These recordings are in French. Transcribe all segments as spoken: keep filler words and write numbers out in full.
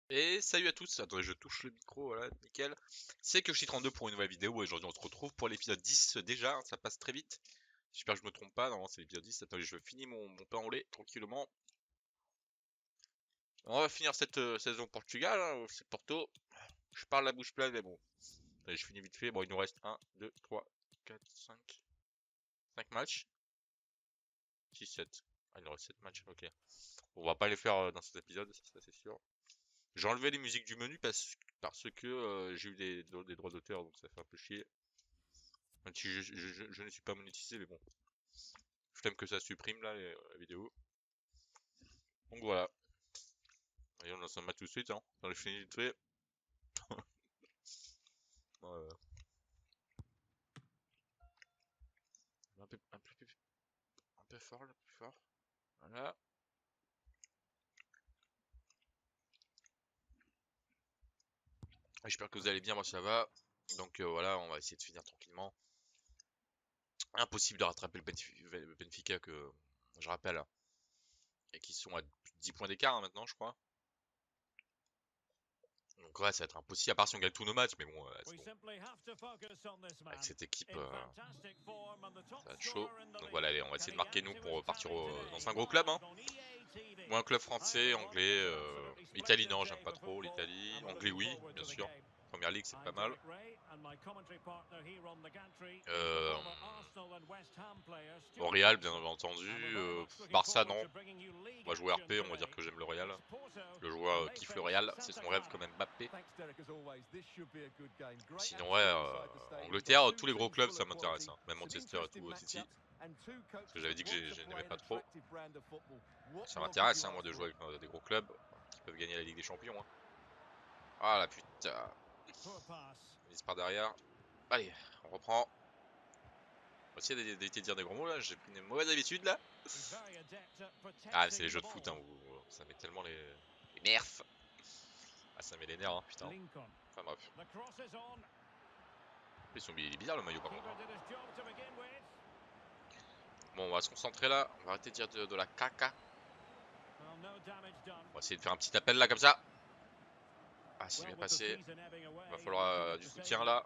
Et salut à tous, attendez je touche le micro, voilà, nickel. C'est que je suis trente-deux pour une nouvelle vidéo et aujourd'hui on se retrouve pour l'épisode dix déjà, hein, ça passe très vite. J'espère que je me trompe pas, non c'est l'épisode dix, attendez je finis mon, mon pain au lait tranquillement. On va finir cette euh, saison au Portugal, hein, c'est Porto. Je parle la bouche pleine mais bon, allez, je finis vite fait, bon il nous reste un, deux, trois, quatre, cinq, cinq matchs. six, sept, ah il nous reste sept matchs, ok. On va pas les faire euh, dans cet épisode, ça c'est sûr. J'ai enlevé les musiques du menu parce, parce que euh, j'ai eu des, des droits d'auteur donc ça fait un peu chier. Même si je, je, je, je ne suis pas monétisé, mais bon. Je t'aime que ça supprime là, les, la vidéo. Donc voilà. Et on lance un match tout de suite, hein. Dans les finis vite fait. euh... un, peu, un, peu, un peu fort là, plus fort. Voilà. J'espère que vous allez bien, moi ça va. Donc euh, voilà, on va essayer de finir tranquillement. Impossible de rattraper le Benfica que je rappelle. Et qui sont à dix points d'écart hein, maintenant, je crois. Donc ouais, ça va être impossible, à part si on gagne tous nos matchs, mais bon, euh, bon. Avec cette équipe, euh, ça va être chaud. Donc voilà, allez, on va essayer de marquer nous pour partir au, dans un gros club. Hein. Ou un club français, anglais, euh, Italie non, j'aime pas trop l'Italie. Anglais oui, bien sûr. Première ligue c'est pas mal. Euh, au Real bien entendu. Euh, Barça non. On va jouer R P, on va dire que j'aime le Real. Le joueur euh, kiffe le Real, c'est son rêve comme Mbappé. Sinon ouais, euh, Angleterre, tous les gros clubs ça m'intéresse, hein. Même Manchester et tout, City. Parce que j'avais dit que je n'aimais pas trop. Ça m'intéresse hein, moi de jouer avec euh, des gros clubs qui peuvent gagner la Ligue des Champions. Hein. Ah la putain. Mise par derrière. Allez, on reprend. On va essayer d'éviter de dire des gros mots là, j'ai pris une mauvaise habitude là. Ah c'est les jeux de foot hein, où ça met tellement les, les nerfs. Ah ça met les nerfs hein, putain. Enfin bref. Ils sont il est bizarre le maillot par contre. Hein. Bon on va se concentrer là, on va arrêter de dire de, de la caca. On va essayer de faire un petit appel là comme ça. Ah c'est bien passé. Il va falloir euh, du soutien là.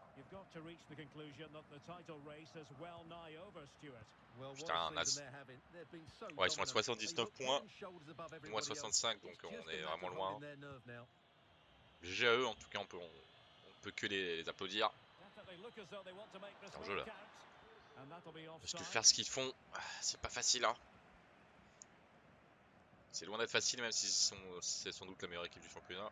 Putain, Nas. Ouais, ils sont à soixante-dix-neuf points. Nous à soixante-cinq, donc on est vraiment loin. G G à eux, en tout cas, on peut, on, on peut que les, les applaudir. C'est un jeu là. Parce que faire ce qu'ils font, c'est pas facile. Hein. C'est loin d'être facile, même si c'est sans doute la meilleure équipe du championnat.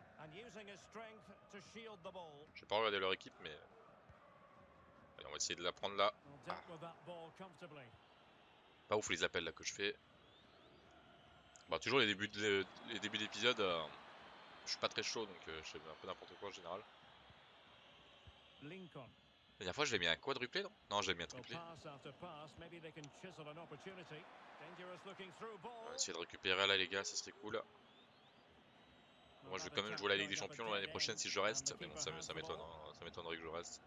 J'ai pas regardé leur équipe, mais. Allez, on va essayer de la prendre là. Ah. Pas ouf les appels là que je fais. Bah, toujours les débuts de, les débuts d'épisode, euh, je suis pas très chaud donc euh, je fais un peu n'importe quoi en général. La dernière fois je l'ai mis un quadruplé non Non j'ai mis un triplé. On va essayer de récupérer là les gars, ça serait cool. Moi je vais quand même jouer la Ligue des Champions l'année prochaine si je reste, mais bon ça, ça m'étonne, hein. Ça m'étonnerait que je reste.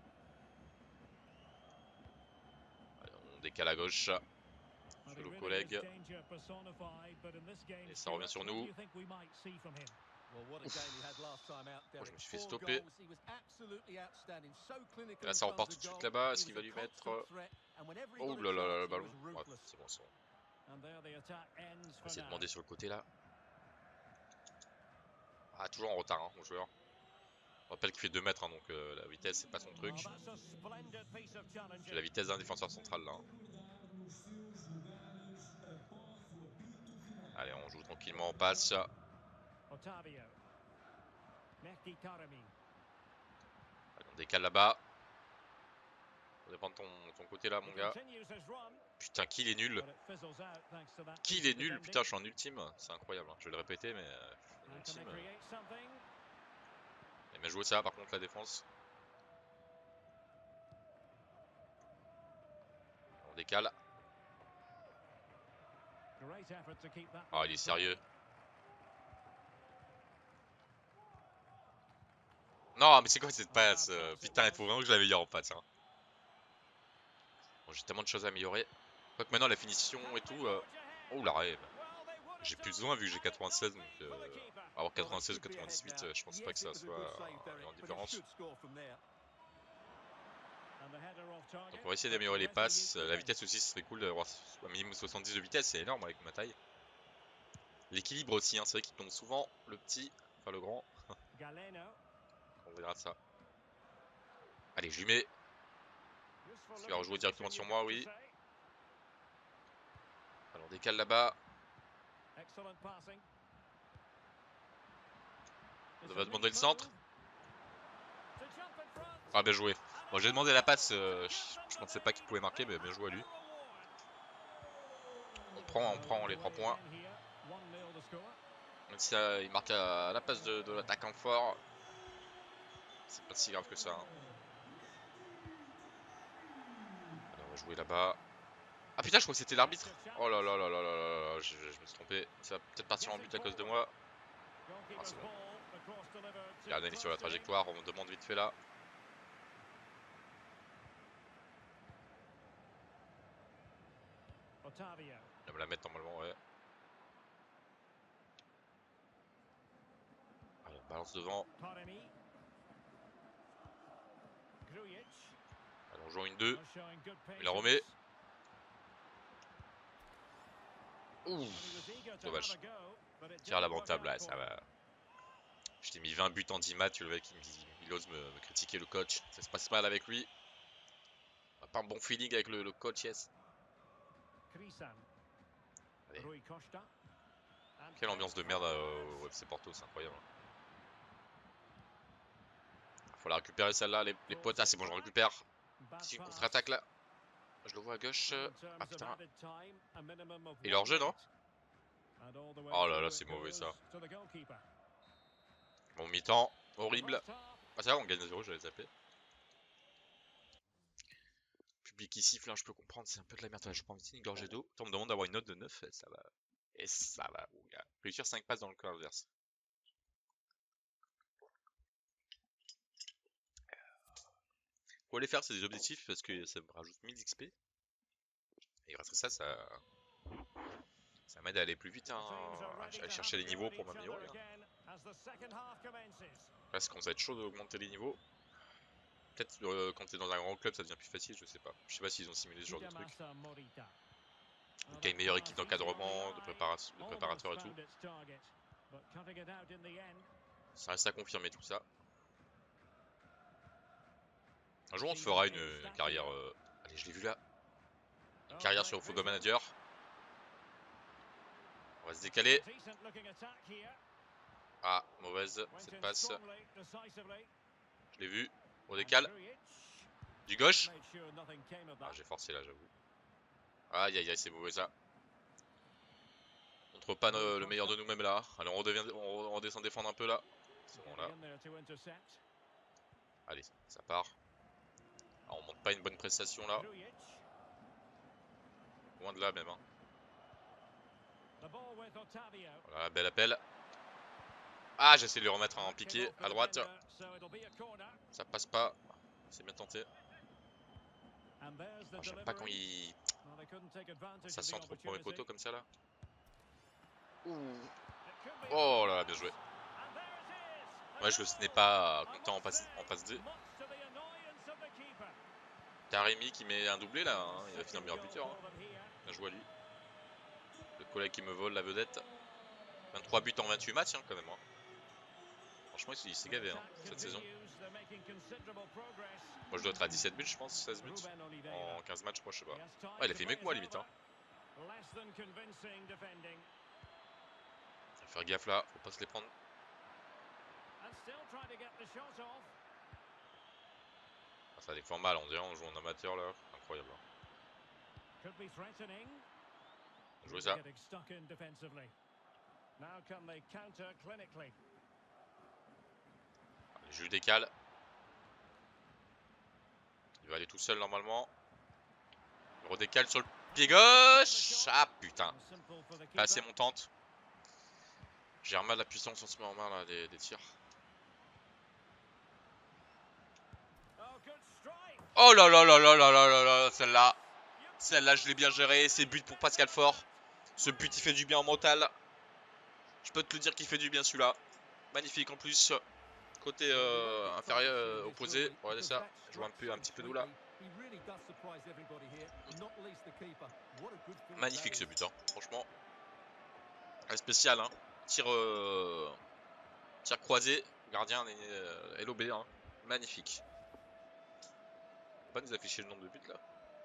Allez, on décale à gauche. Sur le collègue. Et ça revient sur nous. Ouf. Moi, je me suis fait stopper. Et là ça repart tout de suite là-bas. Est-ce qu'il va lui mettre... Oh là là là le ballon. Ouais, c'est bon, c'est bon. On va essayer de demander sur le côté là. Ah toujours en retard hein, mon joueur. On rappelle qu'il fait deux mètres hein, donc euh, la vitesse c'est pas son truc. J'ai la vitesse d'un défenseur central là. Hein. Allez on joue tranquillement, on passe. Allez, on décale là-bas. On dépend de ton, ton côté là mon gars. Putain qui il est nul. Qui il est nul. Putain je suis en ultime. C'est incroyable. Hein. Je vais le répéter mais euh, je suis en ultime. Il m'a joué ça par contre la défense. On décale. Ah il est sérieux. Non mais c'est quoi cette passe? Putain il faut vraiment que je l'améliore en passe. Hein. Bon, j'ai tellement de choses à améliorer. Quoique maintenant la finition et tout. Euh... Oh l'arrêt. J'ai plus besoin vu que j'ai quatre-vingt-seize donc. Euh... Alors quatre-vingt-seize ou quatre-vingt-dix-huit, euh, je pense pas que ça soit euh, une grande différence. Donc on va essayer d'améliorer les passes. La vitesse aussi, ce serait cool d'avoir un minimum soixante-dix de vitesse, c'est énorme avec ma taille. L'équilibre aussi, hein, c'est vrai qu'il tombe souvent le petit, enfin le grand. On verra ça. Allez, je lui mets. Il va rejouer directement sur moi, oui. Alors on décale là-bas. On va demander le centre. Ah, bien joué. Bon, j'ai demandé la passe, euh, je, je pensais pas qu'il pouvait marquer, mais bien joué à lui. On prend, on prend les trois points. Même si euh, il marque à la passe de, de l'attaquant fort, c'est pas si grave que ça. Hein. Alors, on va jouer là-bas. Ah putain, je crois que c'était l'arbitre. Oh là là là là là là là, je, je me suis trompé. Ça va peut-être partir en but à cause de moi. Ah, c'est bon. Regardez, il est sur la trajectoire, on me demande vite fait là. Il va me la mettre normalement, ouais. Alors, balance devant. Alors, on joue une deux. Il la remet. Ouh, dommage. Tire à la table, là, ça va. Je t'ai mis vingt buts en dix matchs, le mec il, il ose me, me critiquer le coach. Ça se passe mal avec lui. On n'a pas un bon feeling avec le, le coach, yes. Allez. Quelle ambiance de merde euh, au F C Porto, c'est incroyable. Faut la récupérer celle-là, les, les potes. Ah, c'est bon, je récupère. Petit contre-attaque là. Je le vois à gauche. Ah putain. Il est hors jeu, non? Oh là là, c'est mauvais ça. Bon, mi-temps. Horrible. Ah, ça va, on gagne zéro, je vais zapper. Public qui siffle, hein, je peux comprendre, c'est un peu de la merde. Je prends une petite gorgée d'eau. On me demande d'avoir une note de neuf, ça va. Et ça va, mon gars. Réussir cinq passes dans le camp adverse. Faut les faire, c'est des objectifs parce que ça me rajoute mille X P. Et grâce à ça, ça, ça m'aide à aller plus vite, hein, à aller chercher les niveaux pour m'améliorer. Hein. Là, ça commence à être chaud d'augmenter les niveaux. Peut-être euh, quand t'es dans un grand club, ça devient plus facile, je sais pas. Je sais pas s'ils ont simulé ce genre de truc. Donc, il y a une meilleure équipe d'encadrement, de, prépara de préparateur et tout. Ça reste à confirmer tout ça. Un jour, on se fera une, une carrière. Euh... Allez, je l'ai vu là. Une carrière sur Football Manager. On va se décaler. Ah, mauvaise cette passe. Je l'ai vu. On décale. Du gauche. Ah, j'ai forcé là, j'avoue. Aïe aïe aïe, c'est mauvais ça. On montre pas no le meilleur de nous-mêmes là. Allez, on, redevient, on redescend défendre un peu là. C'est bon là. Allez, ça part. Ah, on monte pas une bonne prestation là. Loin de là même. Hein. Voilà, bel appel. Ah, j'essaie de le remettre en piqué à droite. Ça passe pas. C'est bien tenté. Oh, j'aime pas quand il... Ça centre au premier poteau comme ça là. Ouh. Oh là là, bien joué. Ouais, je n'ai pas content en passe, en passe deux. Taremi qui met un doublé là, hein. Il va finir meilleur buteur. Hein. Bien joué à lui. Le collègue qui me vole la vedette. vingt-trois buts en vingt-huit matchs hein, quand même. Hein. Franchement, il s'est gavé hein, cette saison. Moi, je dois être à dix-sept buts, je pense, seize buts. En quinze matchs, moi, je sais pas. Ouais, il a fait mieux que moi, limite. Hein. Faut faire gaffe là, faut pas se les prendre. Ah, ça défend mal, on dirait on joue en amateur là. Incroyable. Hein. Jouer ça. Allez, je lui décale. Il va aller tout seul normalement. Il redécale sur le pied gauche. Ah putain. Pas assez montante. J'ai mal la puissance en ce moment là des, des tirs. Oh là là là là là là là là, celle-là. Celle-là, je l'ai bien gérée. C'est but pour Pascal Faure. Ce but, il fait du bien en mental. Je peux te le dire qu'il fait du bien celui-là. Magnifique en plus. Côté euh, inférieur euh, opposé. Regardez ça. Je vois un, peu, un petit peu d'où là. Magnifique ce but, hein. Franchement. Un spécial, hein. Tir, euh, tir croisé. Gardien euh, L O B. Hein. Magnifique. On va pas nous afficher le nombre de buts là.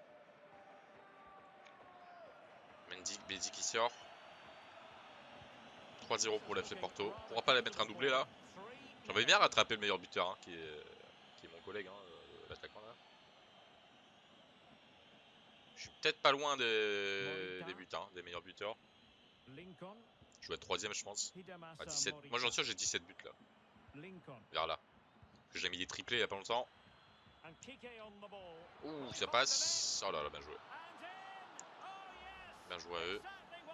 Mendy, Bézi qui sort. trois zéro pour l'F C Porto. On pourra pas la mettre un doublé là. J'aimerais bien rattraper le meilleur buteur, hein, qui, est, qui est mon collègue, hein, l'attaquant là. Je suis peut-être pas loin des, des buts, hein, des meilleurs buteurs. Je vais être troisième, je pense. À dix-sept. Moi, j'en suis sûr, j'ai dix-sept buts là. Vers là. Que j'ai mis des triplés il y a pas longtemps. Ouh, ça passe. Oh là là, bien joué. Bien joué à eux.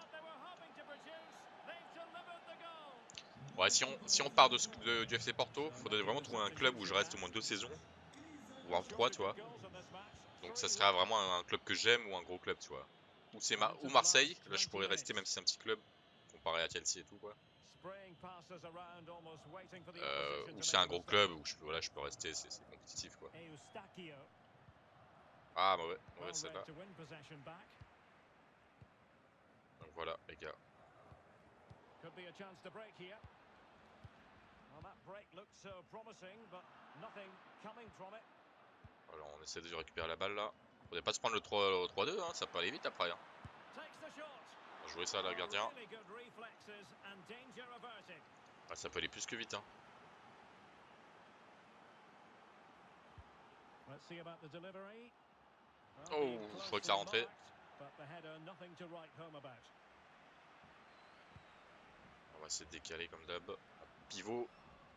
Ouais, si on, si on part de, de, du F C Porto, faudrait vraiment trouver un club où je reste au moins deux saisons. Voire trois, tu vois. Donc ça serait vraiment un, un club que j'aime ou un gros club, tu vois. Ou, c'est Mar ou Marseille, là je pourrais rester même si c'est un petit club, comparé à Chelsea et tout, quoi. Euh, ou c'est un gros club où je, voilà, je peux rester, c'est compétitif, quoi. Ah, mauvais, mauvais celle-là. Donc voilà, les gars. Alors on essaie de récupérer la balle là. Faudrait pas se prendre le trois deux, hein, ça peut aller vite après. Hein. On va jouer ça là, gardien. Ah, ça peut aller plus que vite. Hein. Oh, je crois que ça a rentré. On va essayer de décaler comme d'hab. Pivot.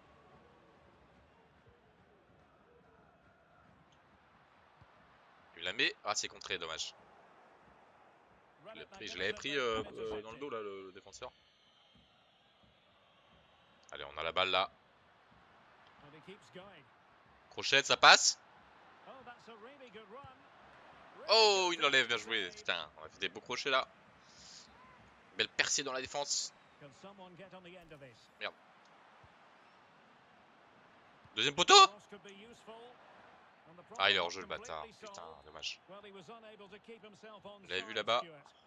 Il la met. Ah, c'est contré, dommage. Je l'avais pris euh, euh, dans le dos là, le, le défenseur. Allez, on a la balle là. Crochette, ça passe. Oh, il l'enlève, bien joué. Putain, on a fait des beaux crochets là. Belle percée dans la défense. Merde. Deuxième poteau. Ah, il est hors jeu le bâtard. Putain, dommage. Vous l'avez vu là-bas.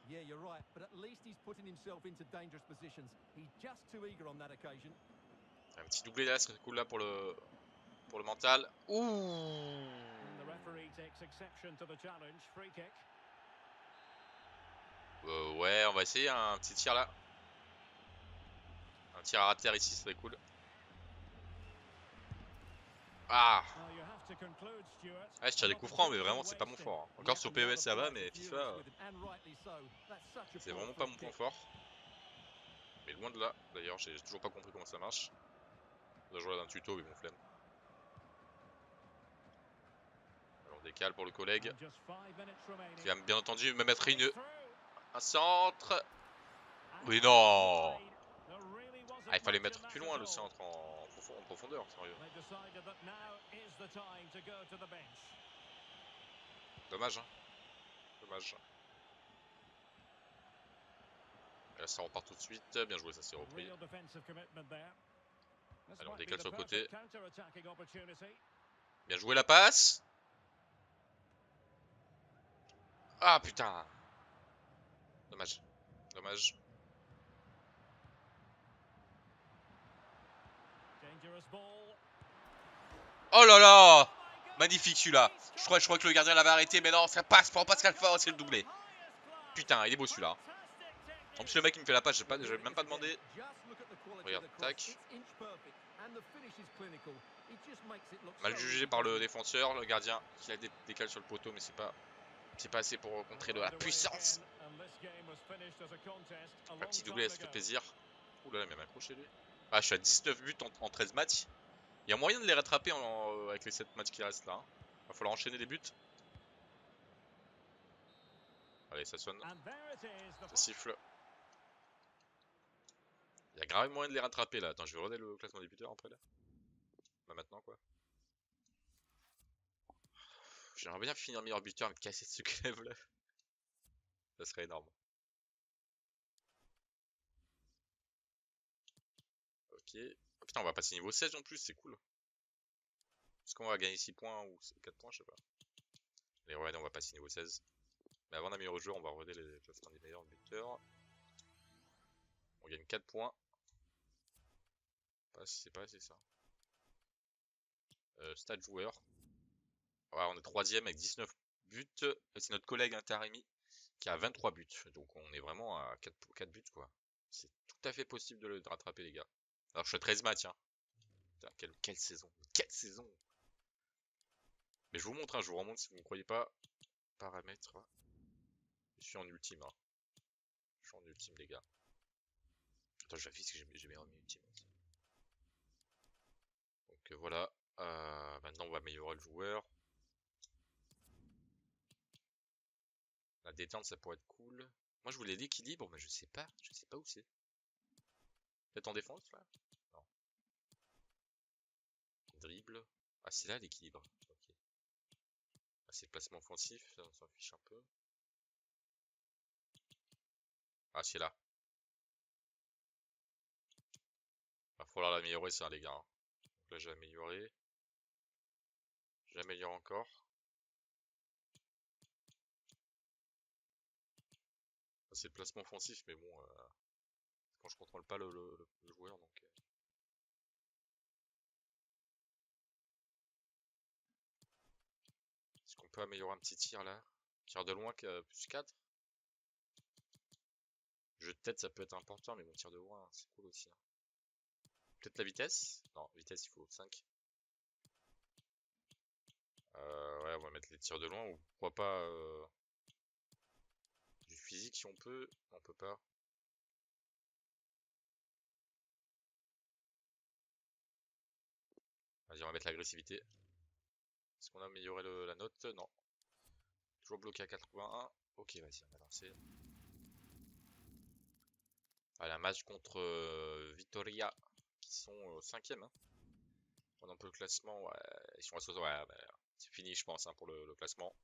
Un petit doublé là, c'est cool là pour le pour le mental. Ouh. Euh, ouais, on va essayer un petit tir là. Un tir à terre ici, ça serait cool. Ah. Ah, je tire des coups francs, mais vraiment, c'est pas mon fort. Hein. Encore sur P E S, ça va, mais FIFA, euh, c'est vraiment pas mon point fort. Mais loin de là, d'ailleurs, j'ai toujours pas compris comment ça marche. On doit jouer d'un tuto, mais bon, flemme. Alors, on décale pour le collègue. Qui va bien entendu me mettre une... un centre. Oui, non. Ah, il fallait mettre plus loin le centre en, en profondeur, sérieux. Dommage, hein. Dommage. Et là, ça repart tout de suite. Bien joué, ça s'est repris. Allez, on décale sur le côté. Bien joué la passe. Ah, putain. Dommage. Dommage. Oh là là. Magnifique celui-là. Je crois, je crois que le gardien l'avait arrêté, mais non, ça passe pour Pascal Fort, c'est le doublé. Putain, il est beau celui-là. En plus, le mec il me fait la passe, je n'ai même pas demandé. Regarde, tac. Mal jugé par le défenseur, le gardien qui a décalé sur le poteau, mais c'est pas, c'est pas assez pour contrer de la puissance. Un petit doublé, ça fait plaisir. Ouh là là, il m'a accroché lui. Ah, je suis à dix-neuf buts en, en treize matchs. Il y a moyen de les rattraper en, avec les sept matchs qui restent là. Hein. Va falloir enchaîner les buts. Allez, ça sonne. Ça siffle. Il y a grave moyen de les rattraper là. Attends, je vais regarder le classement des buteurs après là. Bah maintenant quoi. J'aimerais bien finir meilleur buteur mais casser ce club là. Ça serait énorme. Ok. Oh, Putain, on va passer niveau seize en plus, c'est cool. Est-ce qu'on va gagner six points ou quatre points, je sais pas. Allez, ouais, on va passer niveau seize. Mais avant d'améliorer le jeu, on va regarder les classements des meilleurs buteurs. On gagne quatre points. C'est pas assez ça. Euh, stade joueur. Ouais, on est troisième avec dix-neuf buts. C'est notre collègue Taremi qui a vingt-trois buts. Donc on est vraiment à quatre buts quoi. C'est tout à fait possible de le de rattraper les gars. Alors je suis à treize matchs. Hein. Putain, quelle, quelle saison. Quelle saison. Mais je vous montre, hein, je vous remonte si vous ne me croyez pas. Paramètres. Je suis en ultime. Hein. Je suis en ultime les gars. Attends, je vérifie que j'ai mes remis ultime. Donc euh, voilà. Euh, maintenant on va améliorer le joueur. La détente ça pourrait être cool. Moi je voulais l'équilibre mais je sais pas. Je sais pas où c'est. Peut-être en défense là? Non. Dribble. Ah c'est là l'équilibre. Okay. Ah, c'est le placement offensif, ça, on s'en fiche un peu. Ah c'est là. Va falloir l'améliorer ça les gars. Donc là j'ai amélioré. J'améliore encore. C'est le placement offensif mais bon euh, quand je contrôle pas le, le, le joueur donc. Euh... Est-ce qu'on peut améliorer un petit tir là? Tir de loin euh, plus quatre. Jeu de tête ça peut être important mais bon tir de loin hein, c'est cool aussi. Hein. Peut-être la vitesse? Non, vitesse il faut cinq. Euh, ouais on va mettre les tirs de loin ou pourquoi pas euh, du physique si on peut. On peut pas. Vas-y on va mettre l'agressivité. Est-ce qu'on a amélioré le, la note? Non. Toujours bloqué à quatre-vingt-un. Ok vas-y on va lancer. Voilà, un match contre euh, Vitoria qui sont euh, cinquième. Hein. On a un peu le classement. Ouais, ils sont à soixante. Ouais, bah, c'est fini je pense hein, pour le, le classement.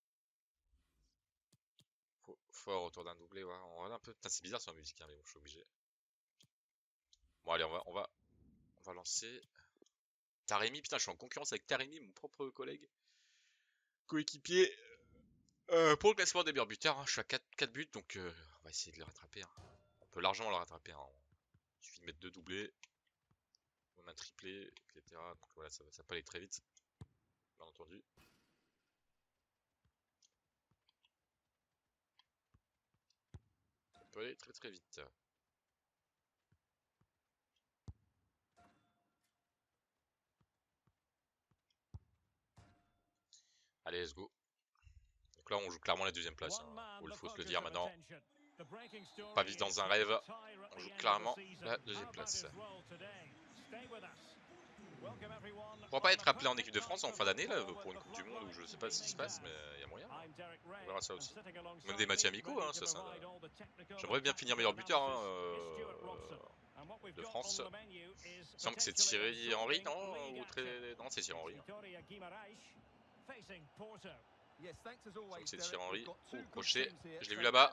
Faut, fort autour d'un doublé. Ouais. On regarde un peu. Putain c'est bizarre sur la musique hein, mais bon je suis obligé. Bon allez on va on va on va lancer. Taremi, putain je suis en concurrence avec Taremi, mon propre collègue. Coéquipier. Euh, pour le classement des meilleurs buteurs, hein, je suis à quatre, quatre buts donc euh, on va essayer de le rattraper. Hein. On peut largement le rattraper. Hein. Il suffit de mettre deux doublés. Même un triplé, et cetera. Donc voilà, ça, ça peut aller très vite. Bien entendu. Ça peut aller très très vite. Allez, let's go. Donc là, on joue clairement la deuxième place. Hein. Il faut se le dire maintenant. Pas vivre dans un rêve. On joue clairement la deuxième place. On pourra pas être appelé en équipe de France en fin d'année là pour une Coupe du Monde ou je sais pas ce qui se passe, mais il y a moyen. On verra ça aussi. Même des matchs amicaux, hein, ça, ça... J'aimerais bien finir meilleur buteur hein, euh, de France. Il me semble que c'est Thierry Henry, non ou très... Non, c'est Thierry Henry. Hein. Il me semble que c'est Thierry Henry. Oh, crochet, je l'ai vu là-bas.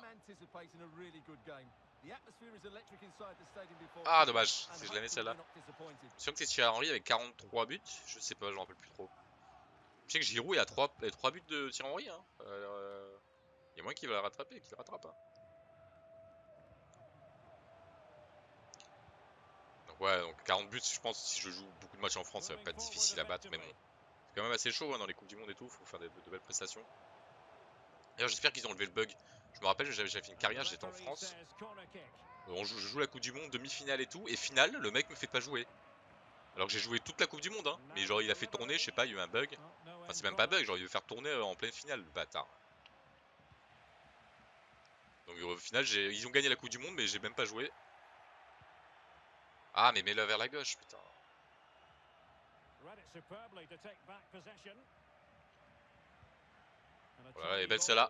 Ah dommage, si je l'avais celle-là. Je me souviens que c'est Thierry Henry avec quarante-trois buts. Je sais pas, je m'en rappelle plus trop. Je sais que Giroud il a trois, trois buts de Thierry Henry. Hein. Euh, il y a moins qu'il va la rattraper, qu'il rattrape. Hein. Donc ouais, donc quarante buts, je pense si je joue beaucoup de matchs en France, ça va pas être difficile à battre. Mais bon, c'est quand même assez chaud hein, dans les Coupes du Monde et tout. Faut faire de, de belles prestations. D'ailleurs, j'espère qu'ils ont enlevé le bug. Je me rappelle, j'avais fait une carrière, j'étais en France. On joue, je joue la Coupe du Monde, demi-finale et tout, et finale, le mec me fait pas jouer. Alors que j'ai joué toute la Coupe du Monde, hein. Mais genre il a fait tourner, je sais pas, il y a eu un bug. Enfin c'est même pas bug, genre il veut faire tourner en pleine finale, le bâtard. Donc au final, ils ont gagné la Coupe du Monde, mais j'ai même pas joué. Ah mais mets-le vers la gauche, putain. Voilà, elle est belle celle-là.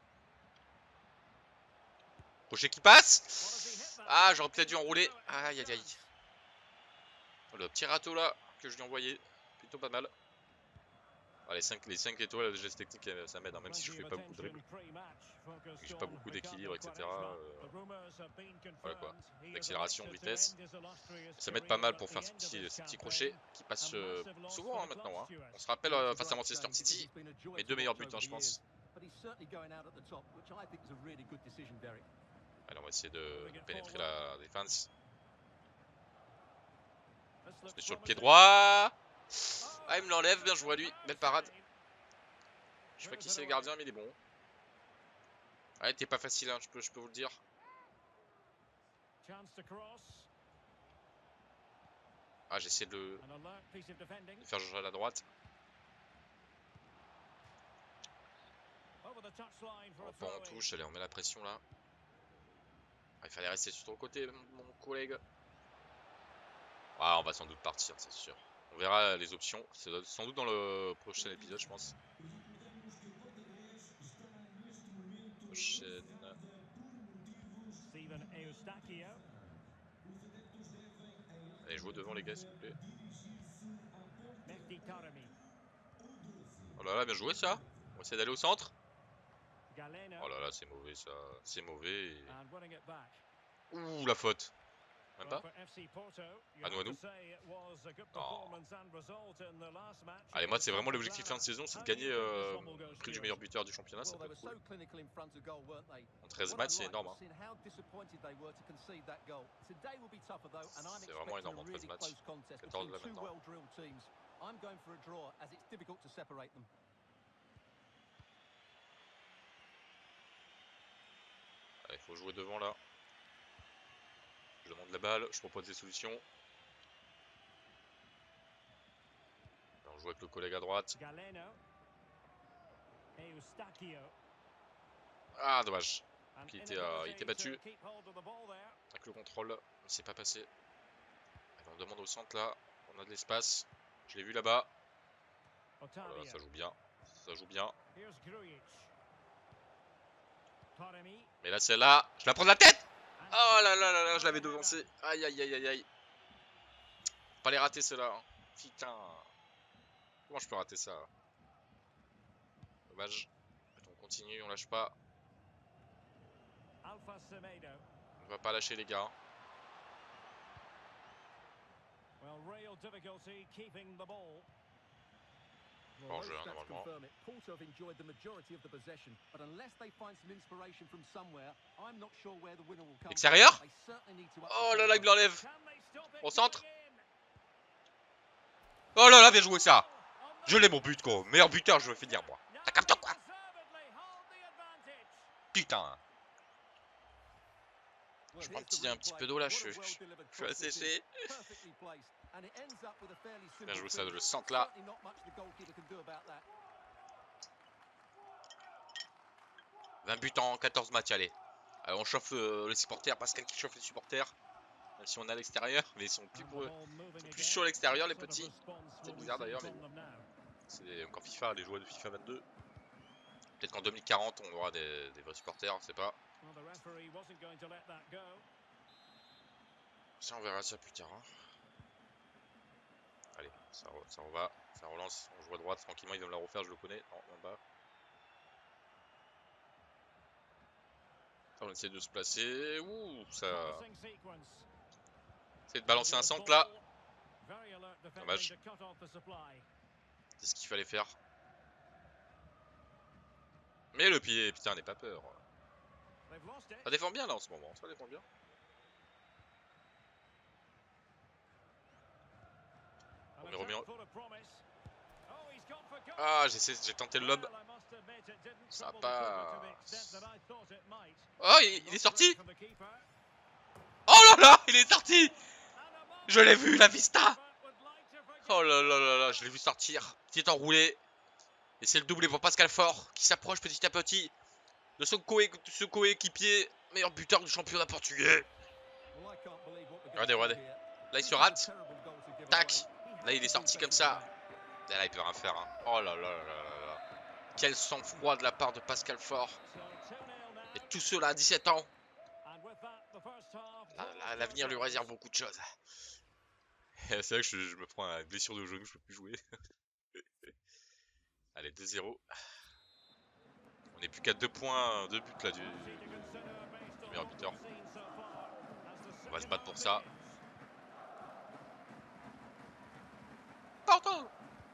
Crochet qui passe. Ah, j'aurais peut-être dû enrouler. Aïe aïe aïe. Le petit râteau là que je lui ai envoyé. Plutôt pas mal. Ah, les cinq les cinq étoiles de geste technique ça m'aide, hein, même si je fais pas beaucoup de dribble. J'ai pas beaucoup d'équilibre, et cetera. Euh, voilà quoi. D'accélération, de vitesse. Ça m'aide pas mal pour faire ces petits, ces petits crochets qui passent euh, souvent hein, maintenant. Hein. On se rappelle euh, face à Manchester City, mes deux meilleurs buteurs, je pense. Allez, on va essayer de, de pénétrer la défense. On se met sur le pied droit. Ah, il me l'enlève, bien joué à lui. Belle parade. Je sais pas qui c'est le gardien, mais il est bon. Ah, il était pas facile, hein, je, peux, je peux vous le dire. Ah, j'essaie de, le... de faire jouer à la droite. On pas en touche, allez, on met la pression là. Ah, il fallait rester sur ton côté, mon, mon collègue. Ah, on va sans doute partir, c'est sûr. On verra les options. C'est sans doute dans le prochain épisode, je pense. Prochaine. Allez, jouez devant les gars, s'il vous plaît. Oh là là, bien joué ça. On va essayer d'aller au centre. Oh là là, c'est mauvais ça. C'est mauvais. Et... Ouh, la faute. Même pas. À nous, à nous. Non. Allez, moi, c'est vraiment l'objectif fin de saison, c'est de gagner euh, le prix du meilleur buteur du championnat. Ça peut être cool. En treize matchs, c'est énorme. Hein. C'est vraiment énorme en treize matchs. quatorze là maintenant. Il faut jouer devant là. Je demande la balle, je propose des solutions. On joue avec le collègue à droite. Ah, dommage. Il était, euh, il était battu. Avec le contrôle, il s'est pas passé. Allez, on demande au centre là. On a de l'espace. Je l'ai vu là-bas. Voilà, ça joue bien. Ça joue bien. Mais là, celle-là, je la prends de la tête. Oh là là là là, je l'avais devancé. Aïe aïe aïe aïe aïe. Pas les rater ceux-là. Hein. Putain. Comment je peux rater ça? Dommage. On continue, on lâche pas. On va pas lâcher les gars. Bon jeu hein, normalement. Extérieur. Oh là là, il me l'enlève. Au centre. Oh là là, bien joué ça. Je l'ai mon but quoi. Meilleur buteur, je veux finir moi. T'as capté quoi? Putain. Je prends un petit, un petit peu d'eau là, je, je, je, je suis asséché. Bien joué ça, le centre là. vingt buts en quatorze matchs, allez. Alors on chauffe euh, les supporters, Pascal qui chauffe les supporters. Même si on est à l'extérieur, mais ils sont plus, pour... ils sont plus chauds à l'extérieur les petits. C'est bizarre d'ailleurs, mais bon. C'est encore FIFA, les joueurs de FIFA vingt-deux. Peut-être qu'en deux mille quarante on aura des, des vrais supporters, on sait pas. Ça on verra ça plus tard. Hein. Allez, ça, ça on va, ça relance, on joue à droite tranquillement, ils vont la refaire, je le connais. Non, en bas. On essaie de se placer. Ouh, ça. C'est de balancer un centre là. Dommage. C'est ce qu'il fallait faire. Mais le pied, putain, n'aie pas peur. Ça défend bien là en ce moment, ça défend bien. On est remis en... Ah, j'ai tenté le lob. Ça a pas... Oh, il, il est sorti. Oh là là, il est sorti. Je l'ai vu, la vista. Oh là là là là, je l'ai vu sortir. Il est enroulé. Et c'est le doublé pour Pascal Fort qui s'approche petit à petit de son coéquipier, meilleur buteur du championnat portugais. Regardez, regardez. Là, il se rate. Tac. Là, il est sorti comme ça. Et là, il peut rien faire. Hein. Oh là là là là là. Quel sang-froid de la part de Pascal Fort. Et tout cela à dix-sept ans. L'avenir lui réserve beaucoup de choses. C'est vrai que je, je me prends une blessure de genou, je peux plus jouer. Allez, deux zéro. On n'est plus qu'à deux points, deux buts là du, du meilleur buteur. On va se battre pour ça. Pardon.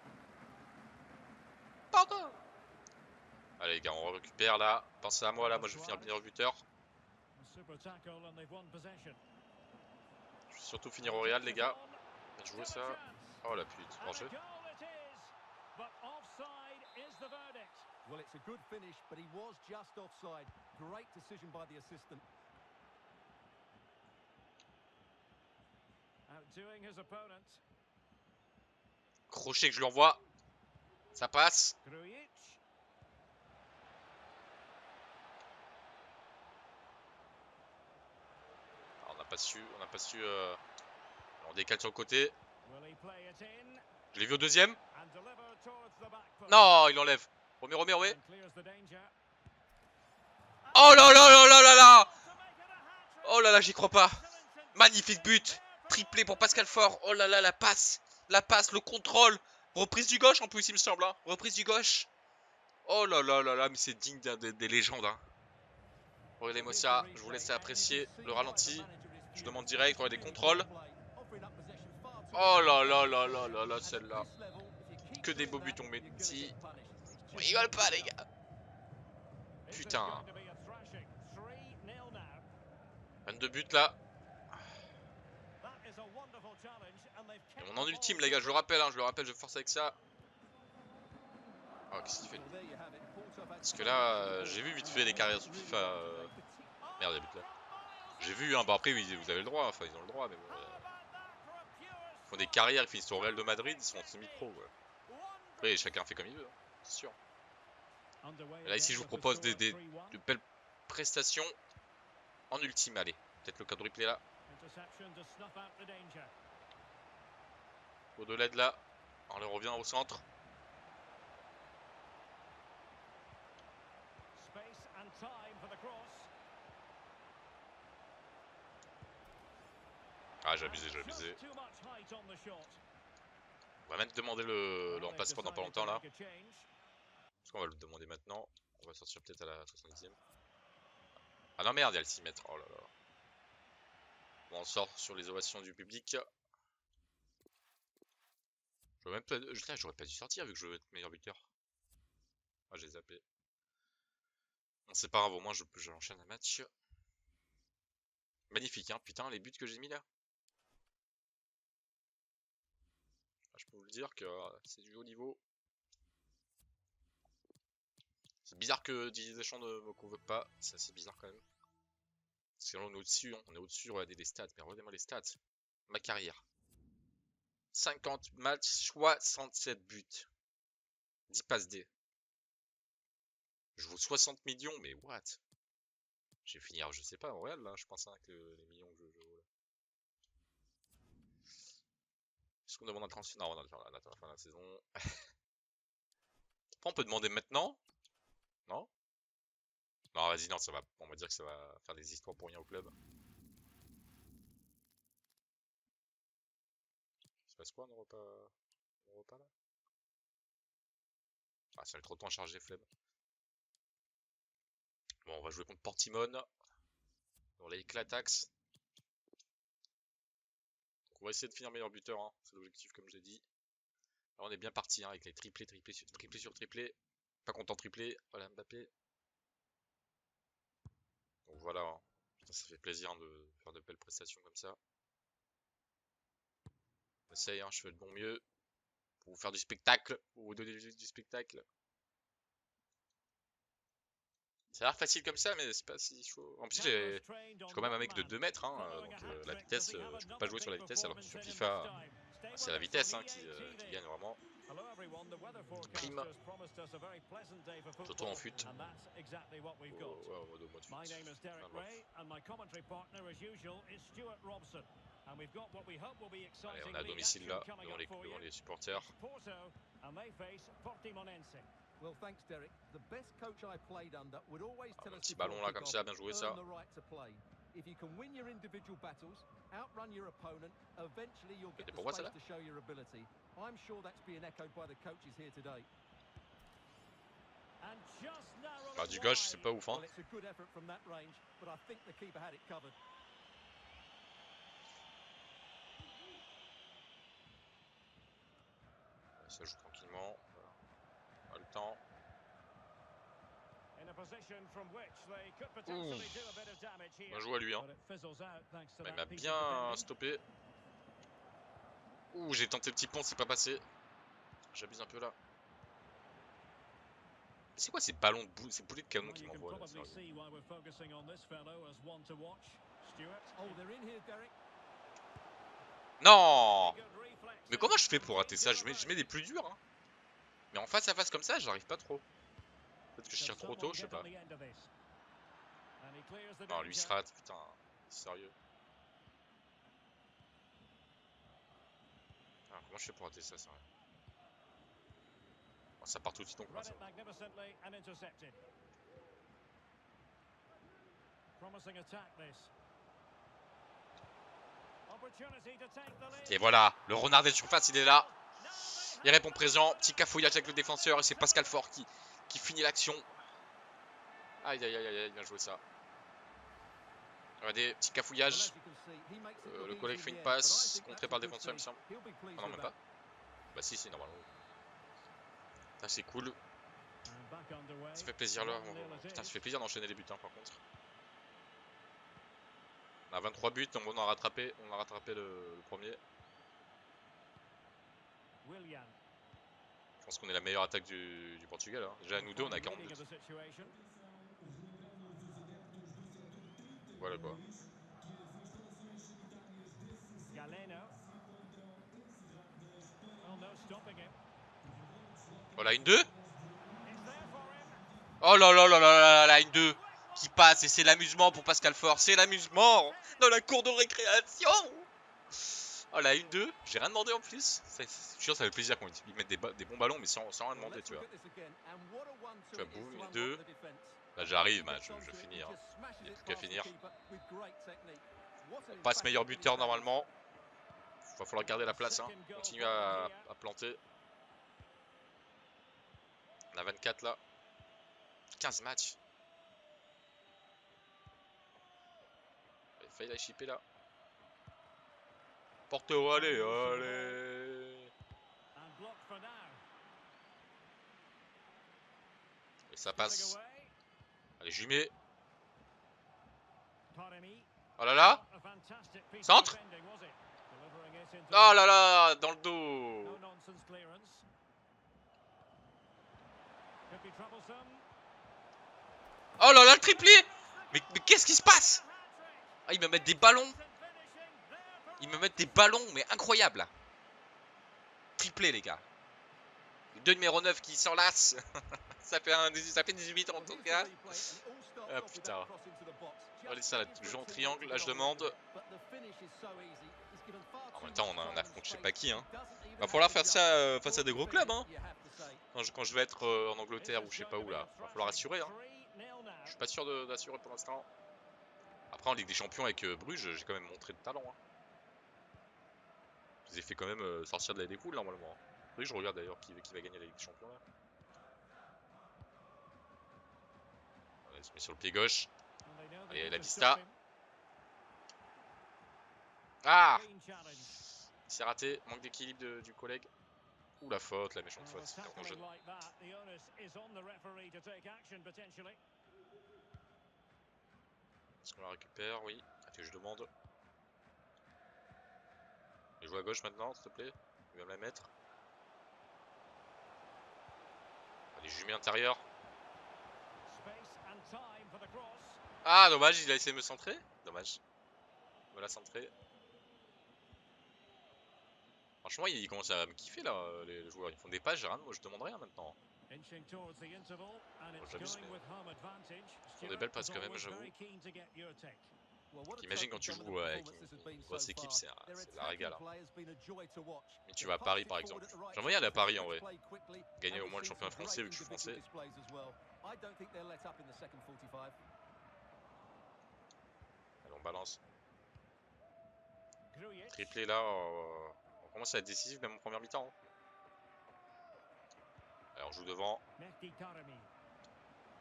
Pardon. Allez les gars, on récupère là. Pensez à moi là, moi je vais finir meilleur buteur. Je vais surtout finir au Real les gars. Je jouer ça. Oh la pute, en jeu. Well, it's a good finish, but he was just offside. Great decision by the assistant. Outdoing his opponent. Crochet que je lui envoie. Ça passe. Alors, on n'a pas su, on n'a pas su. Euh... On décale sur le côté. Je l'ai vu au deuxième. Non, il enlève. Remets, remets, remets. Oh là là là là là là. Oh là là, j'y crois pas. Magnifique but. Triplé pour Pascal Faure. Oh là là, la passe. La passe, le contrôle. Reprise du gauche en plus, il me semble. Hein. Reprise du gauche. Oh là là là là, mais c'est digne des, des légendes. Hein. Regardez-moi ça. Je vous laisse apprécier le ralenti. Je demande direct, regardez des contrôles. Oh là là là là là là, celle-là. Que des beaux buts tombés. Si. On rigole pas, les gars. Putain. vingt-deux buts là. Et on en ultime les gars, je le rappelle, hein, je le rappelle, je force avec ça. Oh, qu'est-ce qu'il fait? Parce que là, euh, j'ai vu vite fait les carrières sur FIFA. Euh... Merde, il y a but là. J'ai vu, hein, bon après oui, vous avez le droit, enfin ils ont le droit, mais bon. Euh... Ils font des carrières, ils finissent au Real de Madrid, ils sont semi-pro. Ouais. Après, chacun fait comme il veut, hein, c'est sûr. Et là ici, je vous propose des, des, de belles prestations en ultime. Allez, peut-être le quadruplé là. Au-delà de là, on le revient au centre. Ah, j'ai abusé, j'ai abusé. On va même demander le, le remplacement dans pas longtemps là. Parce qu'on va le demander maintenant. On va sortir peut-être à la soixante-dixième. Ah non merde, il y a le six mètres. Oh là là. Bon, on sort sur les ovations du public. J'aurais même pas, là, j'aurais pas dû sortir vu que je veux être meilleur buteur. Ah, j'ai zappé. Bon, c'est pas grave, au moins je, je enchaîne un match. Magnifique, hein, putain, les buts que j'ai mis là. Ah, je peux vous le dire que euh, c'est du haut niveau. C'est bizarre que Didier Deschamps ne me convoque pas. C'est assez bizarre quand même. Parce que là, on est au-dessus, hein. On est au-dessus, regardez les stats. Mais regardez-moi les stats. Ma carrière. cinquante matchs, soixante-sept buts. dix passes D. Je vaux soixante millions, mais what? Je vais finir, je sais pas, en réel là, je pense hein, que les millions que je joue là. Est-ce qu'on demande un transfert? Non, on attend la fin de la saison. On peut demander maintenant? Non? Non, vas-y, non, ça va. On va dire que ça va faire des histoires pour rien au club. Il se passe quoi, on n'aura pas. On n'aura pas là? Ah, ça va être trop de temps chargé, flemme. Bon, on va jouer contre Portimone. Dans la Éclatax. On va essayer de finir meilleur buteur, hein. C'est l'objectif comme j'ai dit. Là, on est bien parti hein, avec les triplés, triplés, sur triplé sur triplé. Pas content triplé. Voilà Mbappé. Donc voilà. Hein. Putain, ça fait plaisir hein, de faire de belles prestations comme ça. On essaye, hein, je fais de mon mieux. Pour vous faire du spectacle. Pour vous donner du, du spectacle. Ça a l'air facile comme ça, mais c'est pas si chaud. En plus, j'ai quand même un mec de deux mètres, hein, donc euh, la vitesse, euh, je peux pas jouer sur la vitesse, alors que sur FIFA, euh, c'est la vitesse hein, qui, euh, qui gagne vraiment. Prime. Toto en fut. Oh, ouais, en mode, mode fut. Allez, on est à domicile là, devant les, devant les supporters. Well, thanks, Derek. The best coach I played under would always tell us petit ballon là comme ça, bien joué ça. If you can win your individual battles, outrun your opponent, eventually you'll get the space to show your ability. I'm sure that's being echoed by the coaches here today. Bah, du gauche, c'est pas ouf, hein. Ça joue tranquillement. Voilà. Pas le temps. Ouh. Bien joué à lui, hein. Bah, il m'a bien stoppé. Ouh, j'ai tenté le petit pont, c'est pas passé. J'abuse un peu là. C'est quoi ces ballons de boule, ces boulets de canon qui m'envoient là, sérieux. Non. Mais comment je fais pour rater ça? Je mets, je mets des plus durs, hein. Mais en face à face comme ça, j'arrive pas trop. Peut-être que je tire trop tôt, je sais pas. Non, lui il se rate, putain. Sérieux. Ah, comment je fais pour rater ça, sérieux? Oh, ça part tout de suite, donc. Ça et voilà, le renard des surfaces, il est là. Il répond présent. Petit cafouillage avec le défenseur. Et c'est Pascal Faure qui, qui finit l'action. Aïe, aïe, aïe, aïe, bien joué ça. Regardez, petit cafouillage. Euh, le collègue fait une passe. Contré par le défenseur, il me semble. Oh non, même pas. Bah si, si, normalement. Ça, c'est cool. Ça fait plaisir là. Putain, ça fait plaisir d'enchaîner les buts, hein, par contre. On a vingt-trois buts, donc on a rattrapé, on a rattrapé le, le premier. Je pense qu'on est la meilleure attaque du, du Portugal. Hein. Déjà, nous deux, on a quarante buts. Voilà quoi. Oh la une deux. Oh là là là là là la une deux qui passe et c'est l'amusement pour Pascal Faure. C'est l'amusement dans la cour de récréation. Oh la une deux, j'ai rien demandé en plus. Je suis sûr ça fait plaisir quand ils mettent des, des bons ballons mais sans, sans rien demander, tu vois. Tu vois, boum, une deux. Là j'arrive, bah, je, je finis. Hein. Il n'y a plus qu'à finir. On passe meilleur buteur normalement. Il va falloir garder la place. Hein. Continuer à, à planter. On a vingt-quatre là. quinze matchs. Il a failli la chipper là. Porto, allez, allez. Et ça passe. Allez, Jumet. Oh là là. Centre. Oh là là, dans le dos. Oh là là, le triplé. Mais, mais qu'est-ce qui se passe? Ah, ils me mettent des ballons. Ils me mettent des ballons, mais incroyable. Triplé, les gars. Les deux numéro neuf qui s'enlacent. ça, fait un, ça fait dix-huit en tout cas. Ah putain. Regardez ça, là, toujours en triangle, là je demande. En même temps, on, a, on affronte je sais pas qui. Hein. Va falloir faire ça euh, face à des gros clubs. Hein. Quand, je, quand je vais être euh, en Angleterre ou je sais pas où là. Va falloir assurer. Hein. Je suis pas sûr d'assurer pour l'instant. Après en Ligue des Champions avec euh, Bruges, j'ai quand même montré de talent. Hein. Je les ai fait quand même euh, sortir de la des poules normalement. Oui, je regarde d'ailleurs qui, qui va gagner la Ligue des Champions là. Il se met sur le pied gauche. Allez, la vista. Ah! Il s'est raté, manque d'équilibre du collègue. Ouh la faute, la méchante faute. Est-ce qu'on la récupère? Oui. Attends, je demande. Je joue à gauche maintenant, s'il te plaît. Il va me la mettre. Allez, Jumet intérieur. Ah, dommage, il a essayé de me centrer. Dommage. Il me l'a centré. Franchement, ils commencent à me kiffer là, les joueurs. Ils font des passes, j'ai rien. Moi, je demande rien maintenant. Bon, j'abuse, mais ils font des belles passes quand même, j'avoue. Imagine quand tu joues avec une, une grosse équipe, c'est la régale. Hein. Mais tu vas à Paris par exemple. J'aimerais aller à Paris en vrai. Gagner au moins le championnat français vu que je suis français. Allez, on balance. Triplé là, euh, on commence à être décisif même en première mi-temps. Hein. Allez, on joue devant.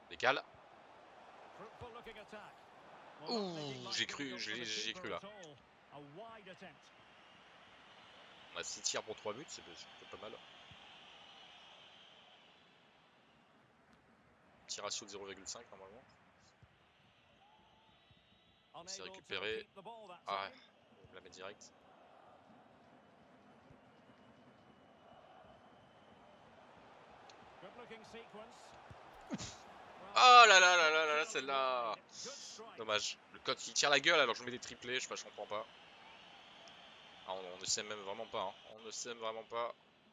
Décale. Fruitful looking attack. Well, not Ouh, making life j'ai cru, difficult j'ai for the j'ai keeper cru là. at all. A wide attempt. On a six tirs pour trois buts, c'est plutôt pas mal. Petit ratio de zéro virgule cinq normalement. C'est Unable to récupéré. keep the ball that Ah, time. on la met direct. Good looking sequence. Oh là là là là là, celle-là. Dommage. Le coach il tire la gueule alors je mets des triplés, je sais pas, je comprends pas. Ah, on, on ne sait même vraiment pas, hein. On ne sait vraiment pas.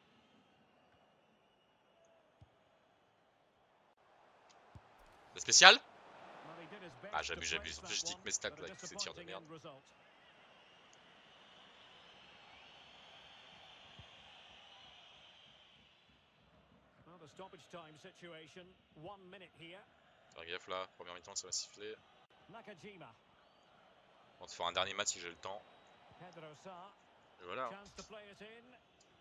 La spéciale? Ah, j'abuse, j'abuse. En plus, je dis que mes stats là, c'est tir de merde. Faire gaffe là, première mi-temps, ça va siffler. Nakajima. On va se faire un dernier match si j'ai le temps. Pedro Sa. Et voilà. Chance to play it in.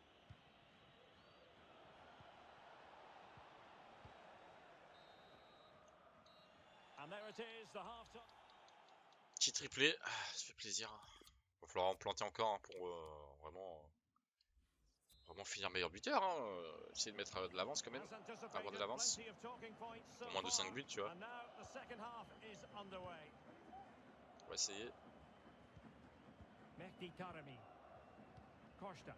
And there it is, the half time. Petit triplé, ah, ça fait plaisir. Il va falloir en planter encore hein, pour euh, vraiment, vraiment finir meilleur buteur. Hein. Euh, essayer de mettre de l'avance quand même. Avoir de l'avance. Au moins de cinq buts, tu vois. On va essayer. Mehdi Taremi. Costa.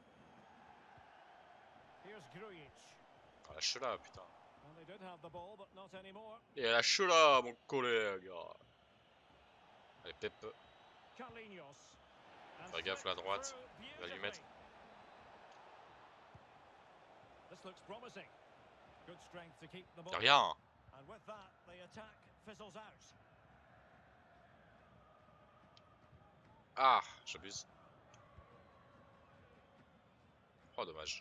Here's Grujic. Ah, lâche là, putain. Well, they did have the ball, but not anymore. Et lâche là, mon collègue. Allez, Pep. Carlinhos. Faire gaffe là à droite. Il va lui mettre. This looks promising. Good strength to keep the ball. Y'a rien. And with that, the attack fizzles out. Ah, j'abuse. Oh, dommage.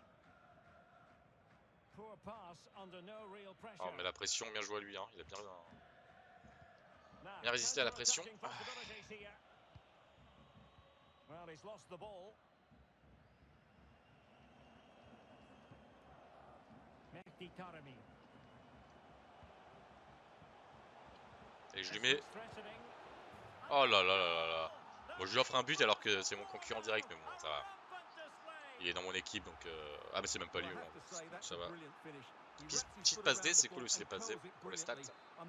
Poor pass under no real pressure. Oh, mais la pression, bien joué à lui. Hein. Il a bien, bien résisté à la pression. Ah. Well, he's lost the ball. Mehdi Taremi. Et je lui mets. Oh là là là là là. Bon, je lui offre un but alors que c'est mon concurrent direct, mais bon, ça va. Il est dans mon équipe donc. Euh... Ah, mais c'est même pas lui. Bon. Ça va. Petite, petite passe D, c'est cool aussi les passes D pour les stats.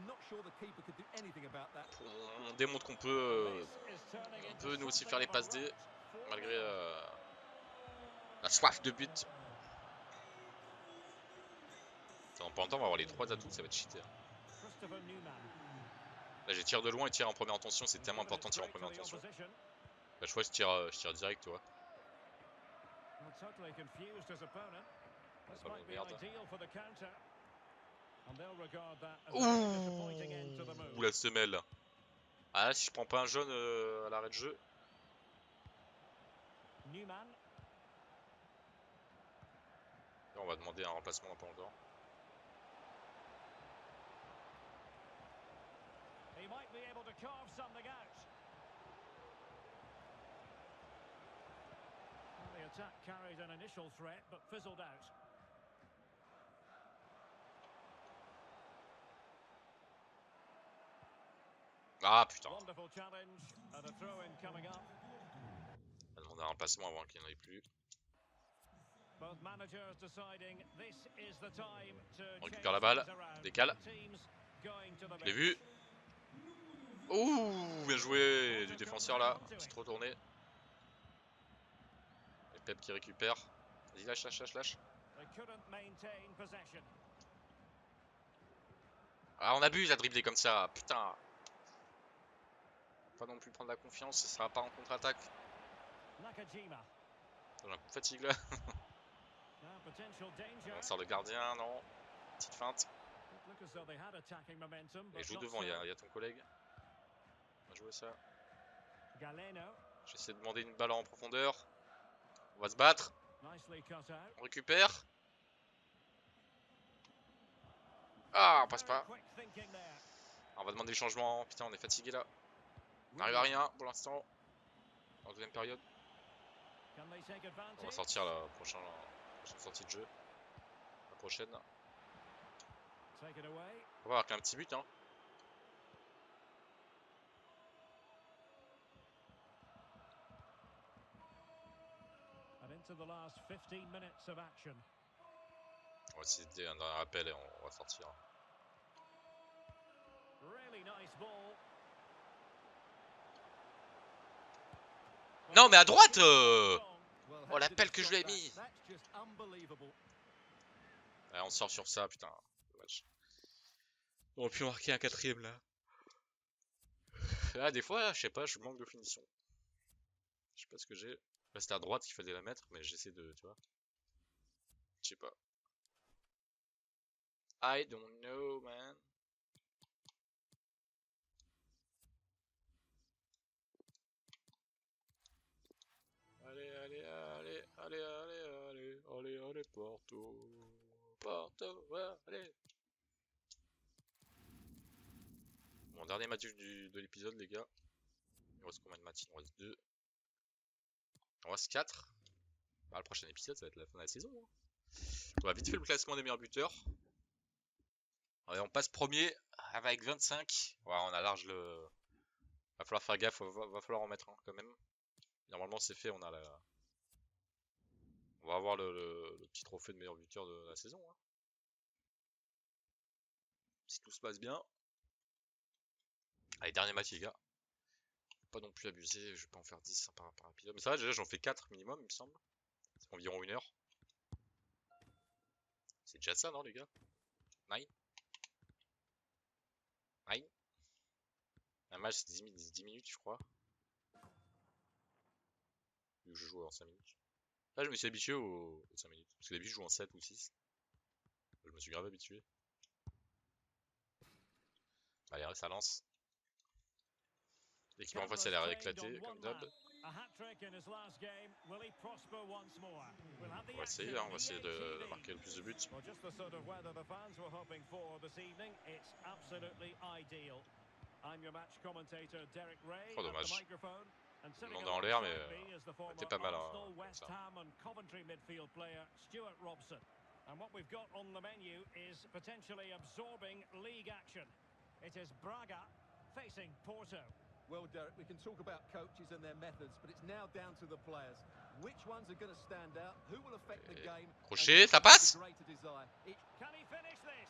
On démontre qu'on peut, euh, on peut nous aussi faire les passes D malgré euh, la soif de but. En pas longtemps, on va avoir les trois atouts, ça va être cheaté. Hein. Là, j'ai tir de loin et tir en première intention, c'est tellement important de tirer en première intention. Bah, je vois, je tire, je tire direct, tu vois. Pas de merde. Ouh, la semelle. Ah, si je prends pas un jaune euh, à l'arrêt de jeu. Là, on va demander un remplacement dans pas longtemps. Ah putain. On va demander un remplacement avant qu'il n'y en ait plus. On récupère la balle, décale. Je l'ai vu. Ouh, bien joué du défenseur là, petite retournée. Et Pep qui récupère. Vas-y, lâche, lâche, lâche, lâche. Ah, on abuse à dribbler comme ça, putain. Pas non plus prendre la confiance, ce sera pas en contre-attaque. J'ai un coup de fatigue là. On sort le gardien, non. Petite feinte. Et joue devant, il y, y a ton collègue. On va jouer ça. J'essaie de demander une balle en profondeur. On va se battre. On récupère. Ah, on passe pas. On va demander le changement. Putain, on est fatigué là. On n'arrive à rien pour l'instant. En deuxième période. On va sortir la prochaine, la prochaine sortie de jeu. La prochaine. Taken away. On va marquer un petit but, hein. And into the last fifteen minutes of action. On va essayer de un dernier appel et on va sortir. Really nice ball. Non mais à droite euh... Oh l'appel que je lui ai mis. Allez, on sort sur ça, putain. Dommage. On aurait pu marquer un quatrième là. Là des fois, je sais pas, je manque de finition. Je sais pas ce que j'ai. Là c'était à droite qu'il fallait la mettre, mais j'essaie de, tu vois. Je sais pas. I don't know, man. Allez, allez, allez, allez, allez, allez, allez, allez, Porto, Porto, allez. Bon, dernier match du, de l'épisode, les gars. Il nous reste combien de matchs? Il nous reste deux. Il nous reste quatre. Bah, le prochain épisode, ça va être la fin de la saison. Hein. On va vite fait le classement des meilleurs buteurs. Allez, on passe premier avec vingt-cinq. Ouais, on a large le... Va falloir faire gaffe, va, va falloir en mettre un quand même. Normalement, c'est fait, on a la... On va avoir le, le, le petit trophée de meilleur buteur de la saison. Hein. Si tout se passe bien. Allez, dernier match, les gars. Pas non plus abuser, je vais pas en faire dix par, par épisode. Mais ça va, déjà, j'en fais quatre minimum, il me semble. C'est environ une heure. C'est déjà ça, non, les gars? Nine Nine Un match, c'est dix minutes, je crois. Vu que je joue en cinq minutes. Là, je me suis habitué aux, aux cinq minutes. Parce que d'habitude, je joue en sept ou six. Je me suis grave habitué. Allez, ça lance. L'équipe en face, elle a l'air éclatée, comme d'hab. On va essayer, hein, on va essayer de, de marquer le plus de buts. Oh, dommage. Le monde en l'air, mais euh, c'était pas mal. Hein, ça. And what we've got on the menu is potentially absorbing league action. It is Braga facing Porto. Well, Derek, we can talk about coaches and their methods, but it's now down to the players. Which ones are going to stand out? Who will affect the game? Crochet, ça passe? Can he finish this?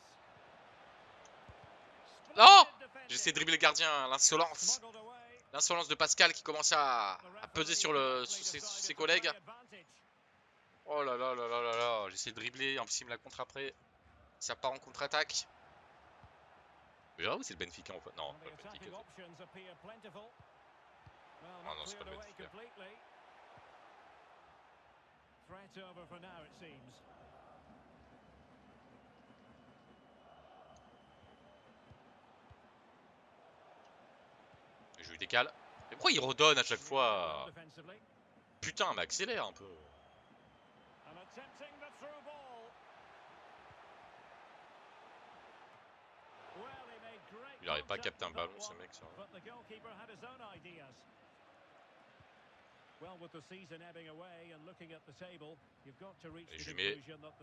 Non! J'essaie de dribbler le gardien, l'insolence. L'insolence de Pascal qui commence à, à peser sur, le, sur ses, ses collègues. Oh là là là là là là, j'essaie de dribbler, en plus il me la contre après. Ça part en contre-attaque. Mais là, c'est le Benfica en fait. Non, pas le Benfica. Ah non, c'est pas le Benfica. Je lui décale. Mais pourquoi il redonne à chaque fois? Putain, mais accélère un peu. Il n'arrive pas à capter un ballon, ce mec. Ça. Et je lui mets...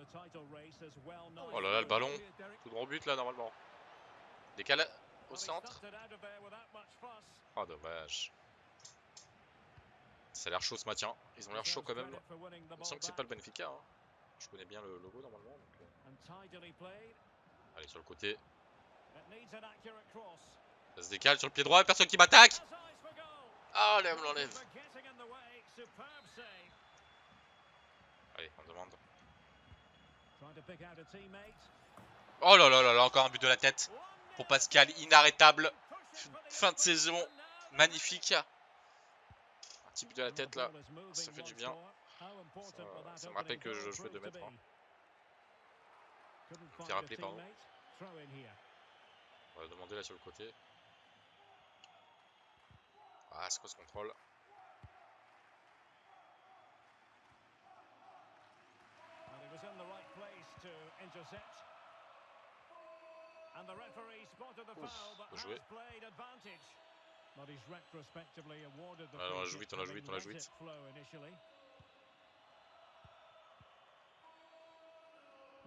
Oh là là, le ballon. Tout droit au but là, normalement. Décale au centre. Oh, dommage. Ça a l'air chaud ce matin. Ils ont l'air chaud quand même. Il me semble que c'est pas le Benfica. Hein. Je connais bien le logo normalement. Donc... Allez, sur le côté. Ça se décale sur le pied droit, personne qui m'attaque. Ah, oh, on l'enlève. Allez, on demande. Oh là là là là, encore un but de la tête pour Pascal, inarrêtable. Fin de saison, magnifique. Un petit but de la tête là, ça fait du bien. Ça, ça me rappelle que je jouais deux mètres. Hein. Je me fait rappeler, pardon. On va demander là sur le côté. Ah, c'est quoi ce contrôle? Ouf, faut jouer. Ah, on la joue vite, on la joue vite, on la joue vite.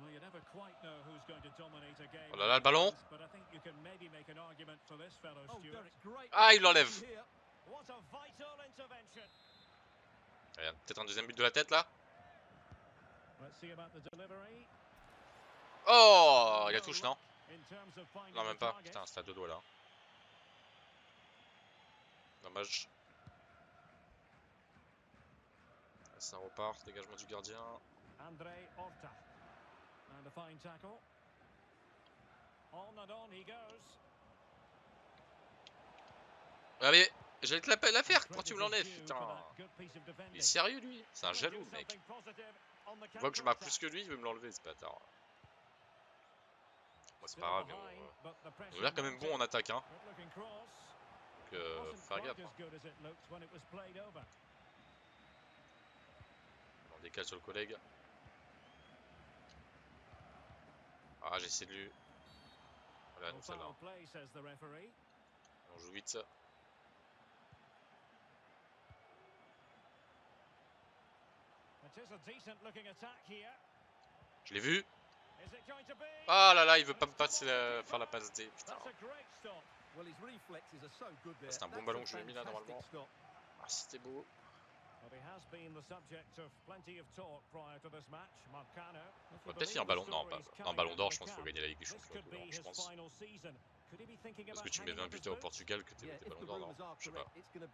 Well, you never quite know who's going to dominate a game. Oh là là, le ballon. But I think you can maybe make an argument for this fellow, Stuart. Ah, il l'enlève. What a vital intervention. Il y a peut-être un deuxième but de la tête là. Let's see about the delivery. Oh, il y a touche, non? Non, même pas. Putain, c'était à deux doigts là. Dommage. Ça repart, dégagement du gardien. André Horta. And a fine tackle. On and on he goes. Allez, j'allais te la, la faire, pourquoi tu me l'enlèves? Putain. Il est sérieux lui? C'est un jaloux mec. Il voit que je marque plus que lui, il veut me l'enlever ce bâtard. Bon, c'est pas grave, mais on, on a l'air quand même bon en attaque hein. Donc euh, faire gaffe. Hein. On décale sur le collègue. Ah, j'ai essayé de lui. Voilà, donc celle-là. On joue vite ça. Je l'ai vu. Ah là là, il veut pas me passer la... faire la passe D. Putain. C'est un bon ballon que je lui ai mis là normalement. Ah, c'était beau. On va peut-être finir ballon. Non, pas. Non, ballon d'or, je pense qu'il faut gagner la Ligue des Champions. Non, je pense. Parce que tu mets vingt buts au Portugal que t'es ballon d'or, non? Je sais pas.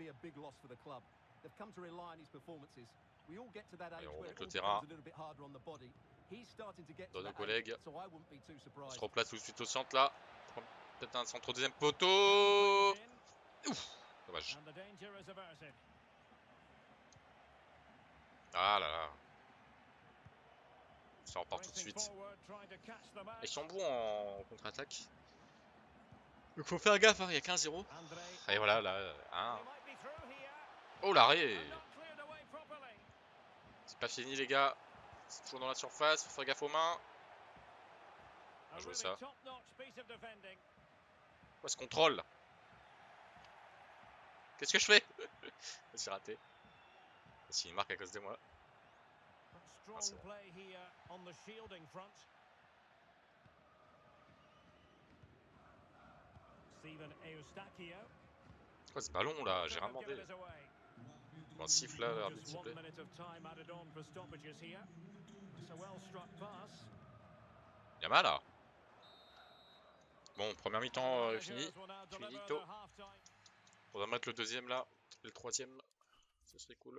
Allez, on remonte le terrain. Donne aux collègues. On se replace tout de suite au centre là. Peut-être un centre au deuxième poteau. Ouf, dommage. Ah là là. Ça repart tout de suite. Ils sont bons en contre-attaque. Donc faut faire gaffe, hein. Il y a quinze zéro. Et voilà, là. Hein. Oh l'arrêt. C'est pas fini les gars. C'est toujours dans la surface. Faut faire gaffe aux mains. On va jouer ça. Quoi ce contrôle? Qu'est-ce que je fais? C'est raté. S'il marque à cause de moi. Ah, bon. Quoi ce ballon là? J'ai rien demandé. Bon, siffle là, l'arbitre s'il vous plaît. Y'a là. Bon, première mi-temps euh, fini. Finito. On va mettre le deuxième là. Et le troisième. Ça serait cool.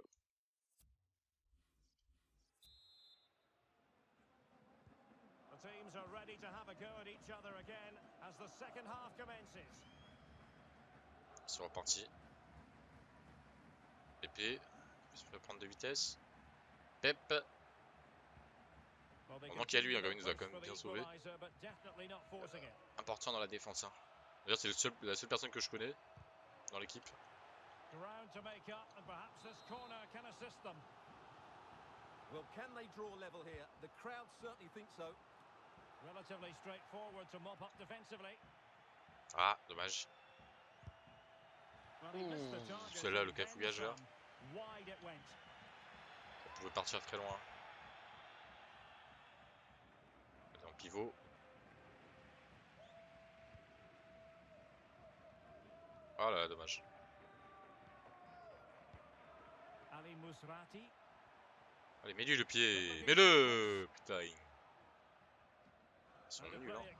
Ils sont repartis. Pépé. Il peut prendre de vitesse. Pep. Pendant qu'il y a lui, hein, il nous a quand même bien sauvé. Important dans la défense. Hein. D'ailleurs, c'est seul, la seule personne que je connais dans l'équipe. Ah, dommage. Celle-là, le cafouillage là. On pouvait partir très loin. En pivot. Oh là là, dommage. Allez, mets-lui le pied. Mets-le. Putain. Ils sont nuls, hein.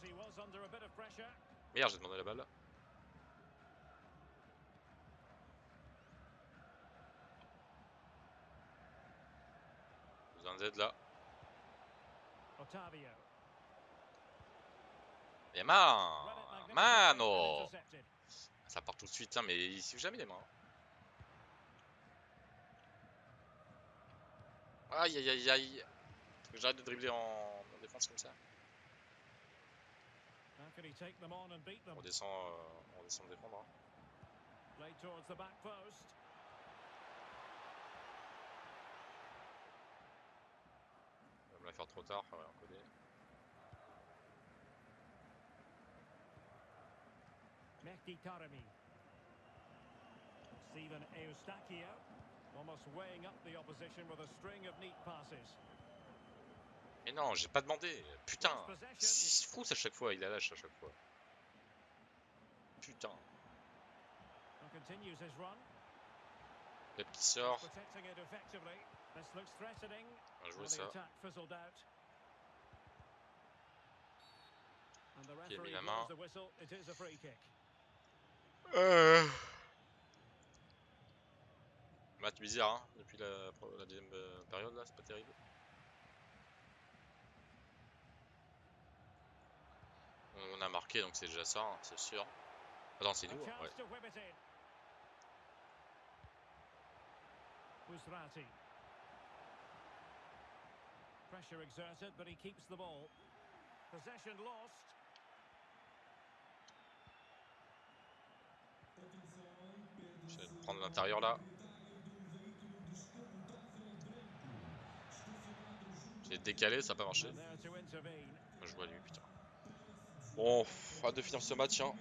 Merde, j'ai demandé la balle. Besoin d'aide là. Et man, mano. Ça part tout de suite, hein, mais il suffit jamais les mains. Aïe aïe aïe aïe. Faut que j'arrête de dribbler en... en défense comme ça. On descend, euh... on descend de défendre. Hein. On va me la faire trop tard, ouais, on connaît. Mehdi Taremi. Steven Eustachio almost weighing up the opposition with a string of neat passes. Mais non, j'ai pas demandé. Putain, il se frousse à chaque fois, il la lâche à chaque fois. Putain. Le qui sort. On va jouer ça. Qui a mis la main. Euh... Match bizarre hein, depuis la, la deuxième euh, période là, c'est pas terrible. On a marqué donc c'est déjà ça, hein, c'est sûr. Attends, c'est nous, hein, ouais. Pressure exerted, but he keeps the ball. Possession lost. Je vais le prendre l'intérieur là. J'ai décalé, ça n'a pas marché. Je vois lui, putain. Bon, hâte de finir ce match. Hein.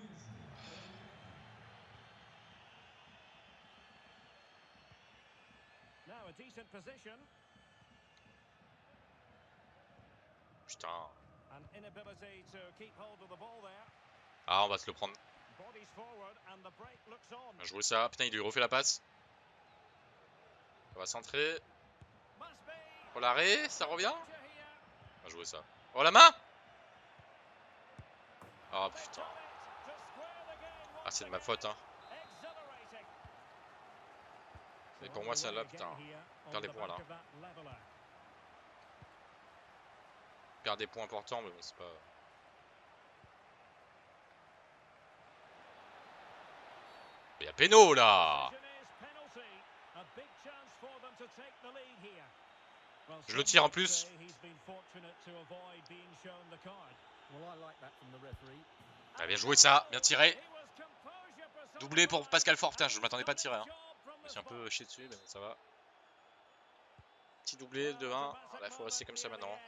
Putain. Ah, on va se le prendre. On va jouer ça. Putain, il lui refait la passe. On va centrer. Pour l'arrêt, ça revient. On va jouer ça. Oh, la main. Oh putain. Ah, c'est de ma faute, hein. Mais pour moi, ça là, putain. On perd des points là. On perd des points importants, mais bon, c'est pas. Il y a péno là. Je le tire en plus. Ah, bien joué ça, bien tiré. Doublé pour Pascal Fort, putain, je m'attendais pas à tirer. Hein. Je me suis un peu chié dessus, mais bon, ça va. Petit doublé de un. Là, il faut rester comme ça maintenant.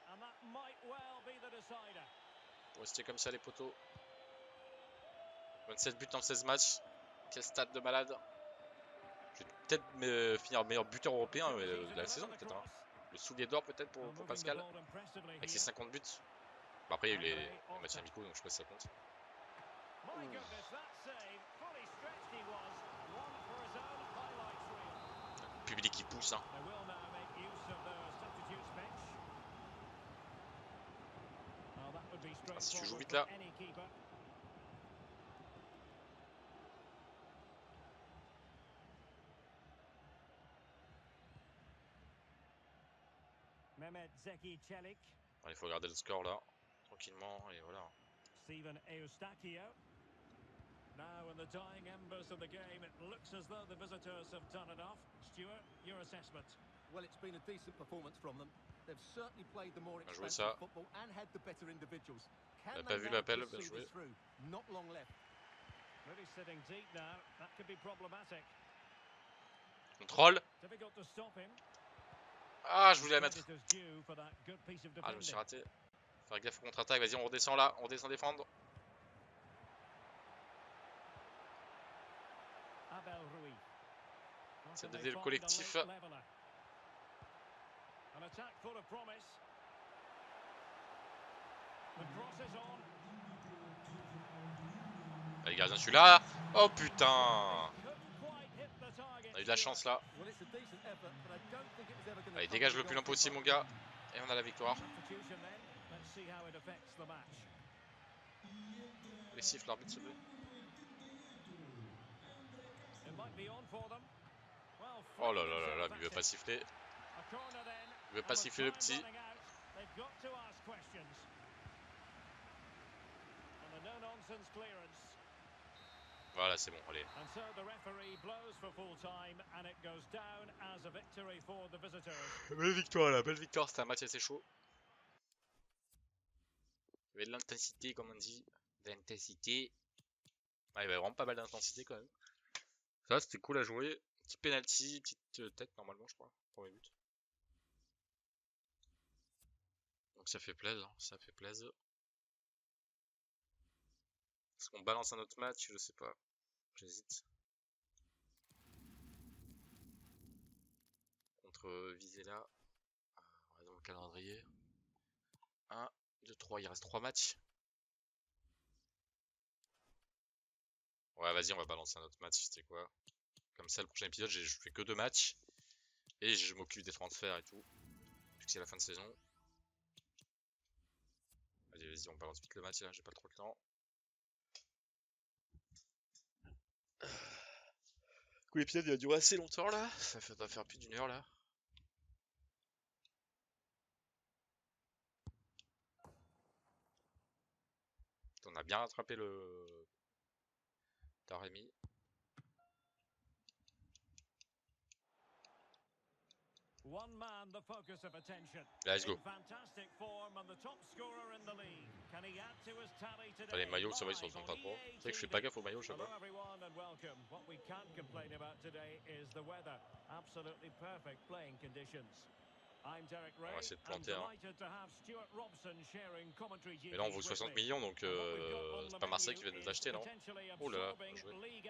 Faut rester comme ça les poteaux. vingt-sept buts en seize matchs. Quel stade de malade. Je vais peut-être me finir meilleur buteur européen euh, de la saison, peut-être. Hein. Le soulier d'or peut-être pour, pour Pascal. Avec ses cinquante buts. Bon, après il y a eu les, les matchs amicaux, donc je sais pas si ça compte. Ouh. Le public qui pousse. Hein. Ah, si tu joues vite là. Il faut regarder le score là, tranquillement, et voilà. Steven Eustachio. Now in the dying embers of the game, it looks as though the visitors have done enough. Stuart, your assessment? Well, it's been a decent performance from them. They've certainly played the more expensive football and had the better individuals. Can they pas vu l'appel, bien joué. Not long left. Really sitting deep now. That could be problematic. Contrôle. Difficult to stop him. Ah, je voulais la mettre. Ah, je me suis raté. Faire gaffe au contre-attaque. Vas-y, on redescend là. On redescend défendre. C'est d'aider le collectif. Allez, gardien, celui-là. Oh putain. On a eu de la chance là. Allez, dégage le plus loin possible, mon gars. Et on a la victoire. Les siffles, l'arbitre se plaît. Oh là là là là, il veut pas siffler. Il veut pas siffler le petit. Voilà, c'est bon, allez. Belle victoire là, belle victoire, c'était un match assez chaud. Il y avait de l'intensité, comme on dit. De l'intensité. Ah, il y avait vraiment pas mal d'intensité quand même. Ça, c'était cool à jouer. Petit penalty, petite tête normalement, je crois. Premier but. Donc ça fait plaisir, ça fait plaisir. Est-ce qu'on balance un autre match? Je sais pas. J'hésite. Contre Vizela. On va dans le calendrier. deux, trois, il reste trois matchs. Ouais, vas-y, on va balancer un autre match, c'était quoi? Comme ça, le prochain épisode, je fais que deux matchs. Et je m'occupe des transferts et tout. Vu que c'est la fin de saison. Allez, vas-y, on balance vite le match là, j'ai pas trop le temps. Du coup, l'épisode il a duré assez longtemps là. Ça fait, doit faire plus d'une heure là. On a bien rattrapé le Taremi. One man, the focus of attention. Let's go. In fantastic form and the top scorer in the league. Can he add to his tally today? Enfin, les maillots, ça va, ils se ressemblent pas trop. C'est vrai que je fais pas gaffe aux maillots, je sais Hello pas. everyone and welcome. What we can't complain about today is the weather. Absolutely perfect playing conditions. I'm Derek Ray. On va essayer de I'm planter, hein. delighted to have Stuart Robson sharing commentary duties. Mais là, on vaut soixante millions, donc euh, c'est pas Marseille qui va nous acheter, non? Oh là là, bien joué.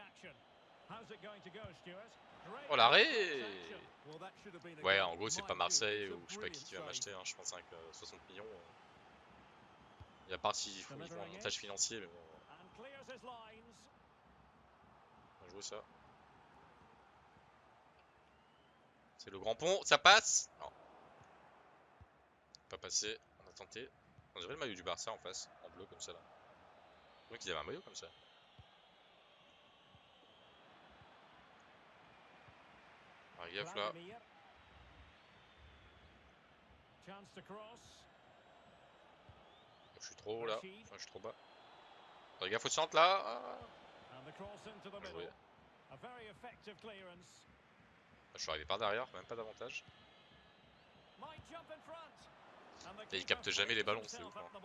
Oh l'arrêt! Ouais, en gros, c'est pas Marseille ou je sais pas qui qui va m'acheter, hein, je pense avec euh, soixante millions. Euh... Il y a part s'ils font, ils font un montage financier, mais bon. Bien joué ça. C'est le grand pont, ça passe? Non. Pas passé, on a tenté. On dirait le maillot du Barça en face, en bleu comme ça là. Je crois qu'ils avaient un maillot comme ça. Ah, gaffe là. Je suis trop haut là, enfin je suis trop bas. Ah, gaffe au centre là. Ah. Bien joué. Je suis arrivé par derrière, même pas d'avantage. Et il capte jamais les ballons, c'est ouf. Hein.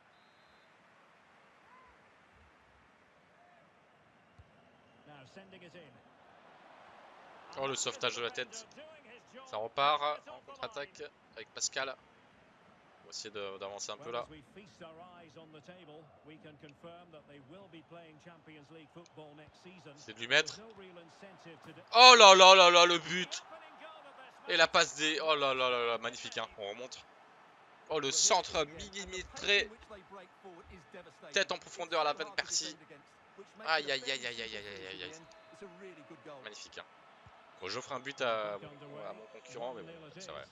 Oh le sauvetage de la tête. Ça repart en contre-attaque avec Pascal. On va essayer d'avancer un peu là. C'est de lui mettre. Oh là là là là le but. Et la passe des... Oh là là là là, magnifique hein, on remonte. Oh le centre millimétré. Tête en profondeur à la Van Persie. Aïe aïe aïe aïe aïe aïe aïe aïe. Magnifique hein. Bon, j'offre un but à mon, à mon concurrent, mais bon, c'est vrai.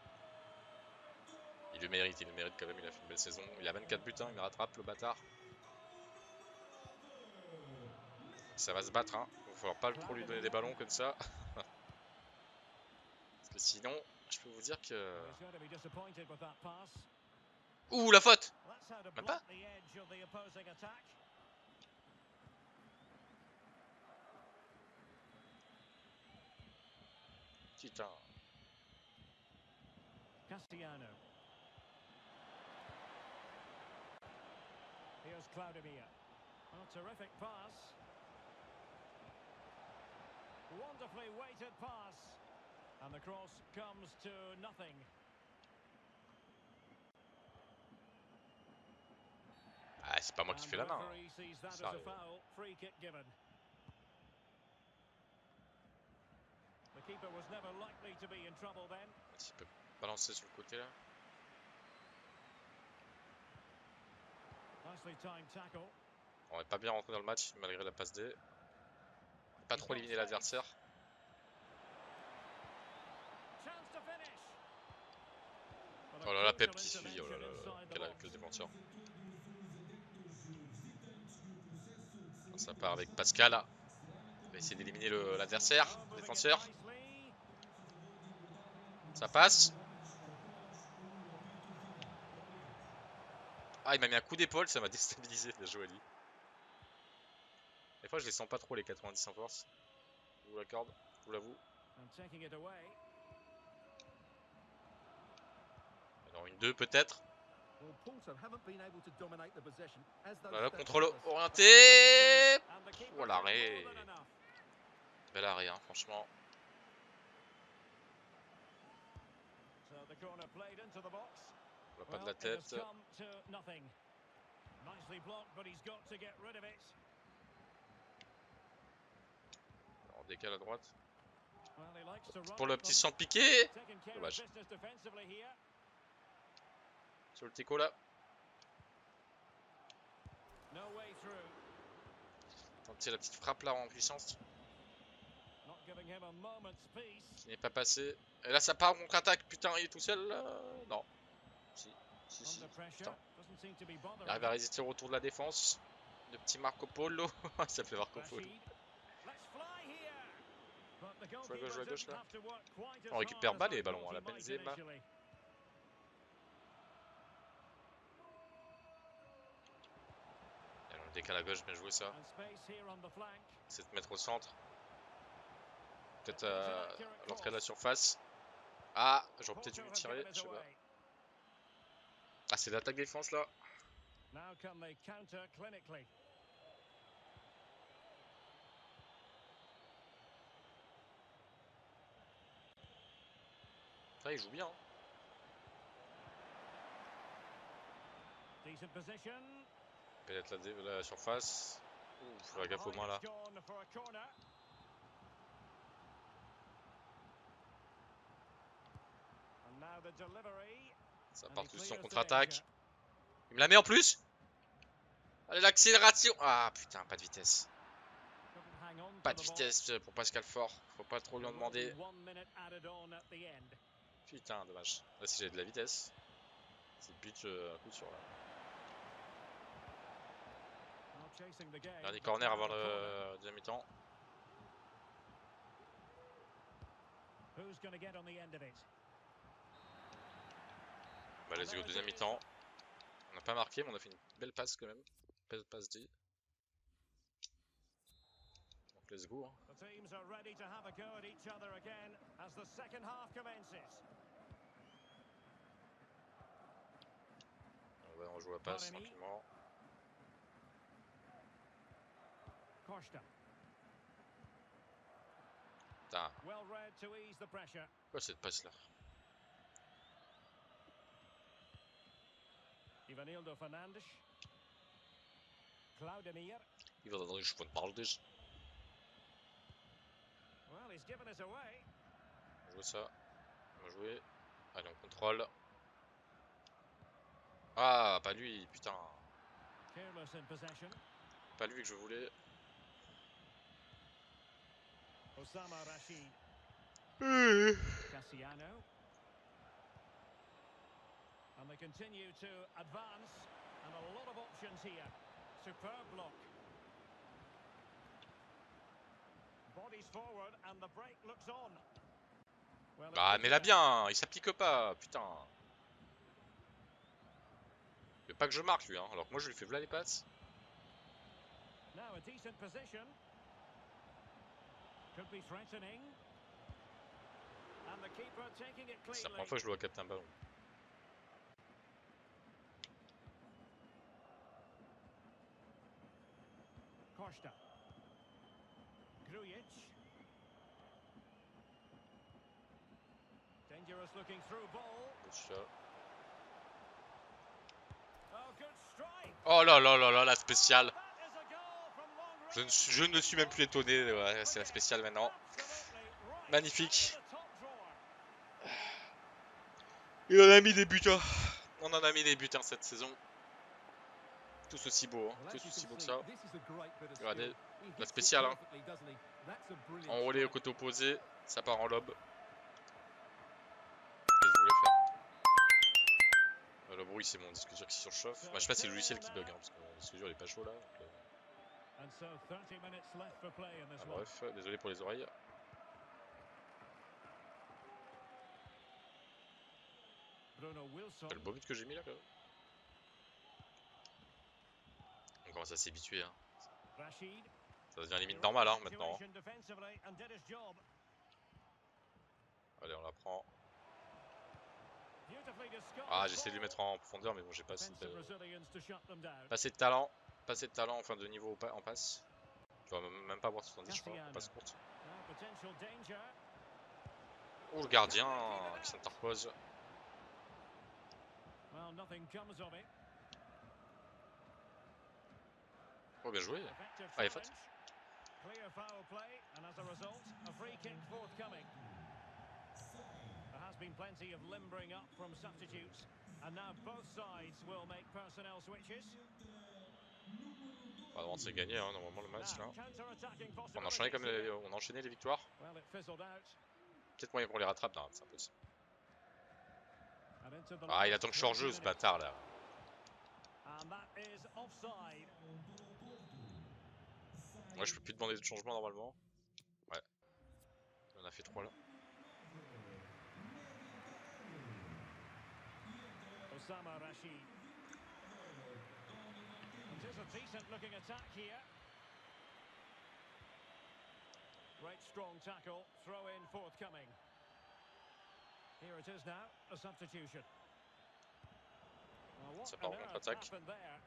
Il le mérite, il le mérite quand même, il a fait une belle saison. Il a vingt-quatre buts, hein, il rattrape le bâtard. Ça va se battre, hein. Il va falloir pas trop lui donner des ballons comme ça. Parce que sinon, je peux vous dire que... Ouh, la faute! Même pas? Putain. Castellano. Here's Claudemir. A terrific pass. Wonderfully weighted pass. And the cross comes to nothing. Ah, c'est pas moi qui fais la main. Ça arrive. Il peut balancer sur le côté là. On n'est pas bien rentré dans le match malgré la passe D. Pas trop éliminer l'adversaire. Oh là là, Pep qui suit. Oh là là, quel, quel défenseur. Ça part avec Pascal. On va essayer d'éliminer l'adversaire, le défenseur. Ça passe. Ah, il m'a mis un coup d'épaule, ça m'a déstabilisé. Bien joué, Ali. Des fois, je les sens pas trop, les quatre-vingt-dix en force. Je vous l'accorde, je vous l'avoue. Alors, une deux peut-être. Voilà, contrôle orienté. Oh, l'arrêt. Bel arrêt, hein, franchement. On n'a pas de la tête. On décale à droite. Pour le petit centre piqué. Dommage. Sur le Tico là. No way through. Tenter la petite frappe là en puissance. Not giving him a moment's peace. Qui n'est pas passé. Et là ça part en contre-attaque. Putain, il est tout seul là. Non. Si. Si, si. Under pressure. Putain. Doesn't seem to be Il bothering. arrive à résister au retour de la défense. Le petit Marco Polo. Ça fait Marco Polo. Rashid. Let's fly here. But the Jouer à gauche, jouer à goalkeeper gauche didn't là. have to work quite as On récupère hard bas as I les ballons thought à la he might Benzema. initially. Et on le décale à gauche, bien joué ça. And space here on the flank. C'est de mettre au centre. Peut-être euh, à l'entrée de la surface. Ah, j'aurais peut-être dû Porto lui have tirer, given je us sais pas. away. Ah, c'est l'attaque défense là. Now can they counter clinically? Là, il joue bien. Hein. Decent position. Peut-être la, dé- la surface. Ouh, faut faire gaffe aux mains là. Gone for a corner. And now the delivery. Ça And part he tout sur clears the contre-attaque. danger. Il me la met en plus. Allez, l'accélération. Ah putain, pas de vitesse. Couldn't hang on Pas to de the ball. vitesse pour Pascal Fort. Faut pas trop lui en There will be demander. one minute added on at the end. Putain, dommage. Là, si j'avais de la vitesse. C'est le but euh, un coup sur là. Now chasing the game. Dernier but corner now avant a corner. le deuxième mi-temps. Who's going to get on the end of it? Bah, let's go, deuxième mi-temps. On n'a pas marqué, mais on a fait une belle passe quand même. Belle passe D. Donc, let's go. Hein. The teams are ready to have a go at each other again as the second half commences. On va rejouer la passe Taremi. tranquillement. Costa. Putain, Well read to ease the pressure. quoi cette passe là? Ivanildo Fernandes. Claudemir. Il va dans le chemin de parle déjà. Well, he's given us away. On va jouer ça. On va jouer. Allez, on contrôle. Ah, pas lui, putain. Careless in possession. Pas lui que je voulais. Osama Rashid. Cassiano. And they continue to advance. And a lot of options here. Superb block. Bodies forward and the break looks on. Well, Bah, mais là bien, il s'applique pas, putain. Il veut pas que je marque lui, hein. Alors que moi je lui fais voilà les passes. Now a decent position. Could be threatening. And the keeper taking it C'est la cleanly. première fois que je dois capter un ballon. Costa. Grujic. Dangerous looking through ball. Oh, good strike. Oh là là là là, la spéciale. That is a goal from long Je ne, range. suis- je ne suis même plus étonné, ouais, c'est la spéciale maintenant. Absolutely right Magnifique. out of the top drawer. Il en a mis des butins. On en a mis des butins cette saison. Tous aussi beaux, hein. Tous aussi beaux que ça. Regardez, la spéciale, hein. Enrôlé au côté opposé, ça part en lobe. Qu'est-ce que je voulais faire? Euh, Le bruit, c'est mon disque dur qui surchauffe. Bah, je sais pas si c'est le logiciel qui bug, hein, parce que le disque dur il est pas chaud là. Donc, euh, And so thirty minutes left for play in this ah, one. bref, désolé pour les oreilles. Bruno Wilson. C'est le beau but que j'ai mis là quand même. On commence à s'habituer, hein. Rashid. Ça devient limite normal hein, maintenant. Situation defensively and did his job. Allez, on la prend. Beautifully discussed Ah, j'essaie de lui ball. mettre en profondeur, mais bon, j'ai pas assez Defensive de, Brazilians to shut them down. pas assez de talent. Pas assez de talent, enfin de niveau au pa- en passe. Tu vas même pas avoir soixante-dix, je crois, en passe courte. Now potential danger. Oh, le gardien qui s'interpose. Well, nothing comes of it. Oh, bien joué. Effective Ah, il est faute. challenge. Clear foul play, and as a result, a free kick forthcoming. There has been plenty of limbering up from substitutes, and now both sides will make personnel switches. Bah, bon, c'est gagné, hein, normalement, le match là. Now, counter-attacking On a enchaîné, comme possibilities les... here. on a enchaîné les victoires. Well, it fizzled out. Peut-être moyen qu'on les rattrape. Non, c'est impossible. And into the Ah, il last attend que je twenty change ce minutes. bâtard là. And that is offside. Moi, je peux plus demander de changement normalement. Ouais. On a fait trois là. Osama Rashid. It is a decent looking attack here. Great strong tackle, throw in forthcoming. Here it is now, a substitution. Well, what Ça part en on earth contre-attaque. happened there?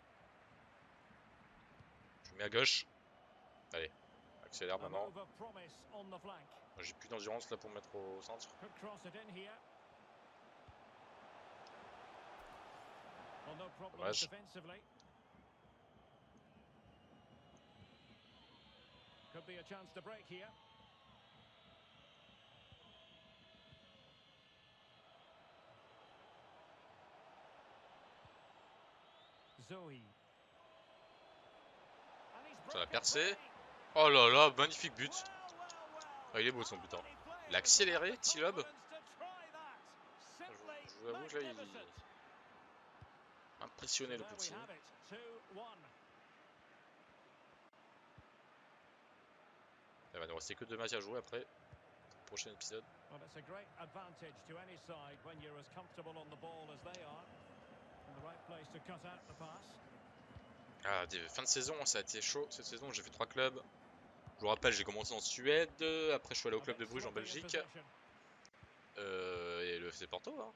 Je mets à gauche. Allez, accélère A maintenant. move of promise on the flank. J'ai plus d'endurance là pour me mettre au centre. Could cross it in here. Well, no problems Dommage. defensively. Could be a chance to break here. Zoe. And he's Ça va broken percer. free. Oh là là, magnifique but. Well, well, well. Ah, il est beau son but. Hein. Quality play Il a accéléré, with the Tilob. confidence to try that. Simply Je vous avoue que là, il magnificent. impressionné So le there petit. we have it, two one. Il va nous rester que deux matchs à jouer après. Prochain épisode. Well, it's a great advantage to any side when you're as comfortable on the ball as they are. In the right place to cut out the pass. Ah, des fin de saison, ça a été chaud cette saison. J'ai fait trois clubs. Je vous rappelle, j'ai commencé en Suède. Après, je suis allé au A club bit de Bruges en sloppy in Belgique. possession. Euh, et le F C Porto. Hein.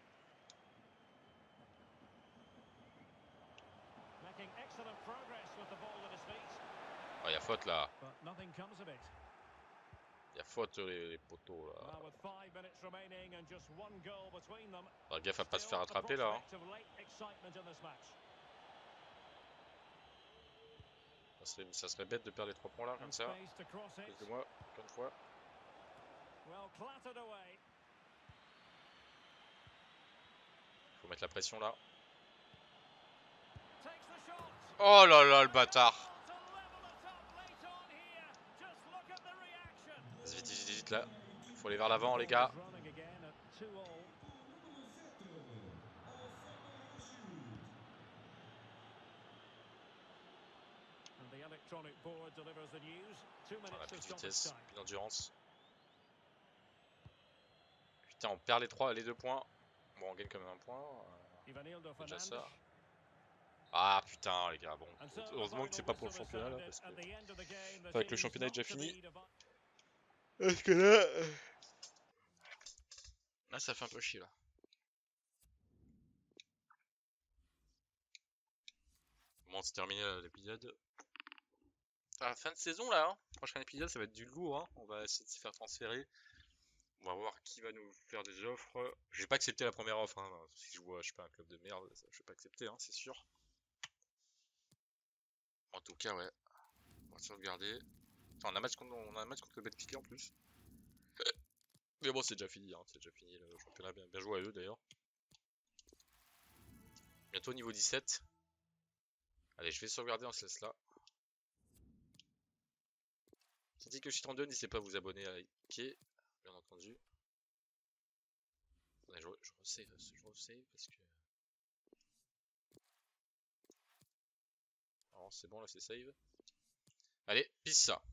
Making excellent progress with the ball at his feet. Ah, il y a faute là. But nothing comes of it. Il y a faute les, les poteaux là. Well, with five minutes remaining and just one goal between them. Alors, gaffe à pas se Still faire the attraper là. Hein. prospect of late excitement in this match. Ça, serait, ça serait bête de perdre les trois points là comme And ça. space to cross it. Excusez-moi, encore une fois. Well clattered away. Faut mettre la pression là. Takes the shot. Oh là là, le bâtard. To level it up late on here. Just look at the reaction. Vas-y, vite, vite, vite là. Faut aller vers l'avant les gars. Running again at two all. And the electronic board delivers the news. Two On a minutes plus of de stoppage vitesse, time. plus d'endurance. Putain, on perd les trois, les deux points. Bon, on gagne quand même un point. euh, Ivanildo C'est déjà Fernandes. ça. Ah putain les gars, bon. And so the Heureusement que c'est final pas pour le whistle is championnat là. sounded Parce que, at the end of the game. The Enfin, que le teams championnat est not déjà to fini. be divi- Parce que là. euh, Là, ça fait un peu chier là. Bon, c'est terminé l'épisode. Ah, fin de saison là, hein. Prochain épisode, ça va être du lourd. Hein. On va essayer de se faire transférer. On va voir qui va nous faire des offres. J'ai pas accepté la première offre. Hein. Si je vois, je sais pas, un club de merde, ça, je vais pas accepter, hein, c'est sûr. En tout cas, ouais. On va sauvegarder. Attends, on a un match contre, on a un match contre le Benfica en plus. Mais bon, c'est déjà fini. Hein. C'est déjà fini le championnat. Bien, bien joué à eux d'ailleurs. Bientôt niveau dix-sept. Allez, je vais sauvegarder, on se laisse là. J'ai dit que je suis trente-deux, n'hésitez pas à vous abonner, à liker, bien entendu. Attendez, je, je resave, je resave parce que... Alors c'est bon, là c'est save. Allez, peace ça.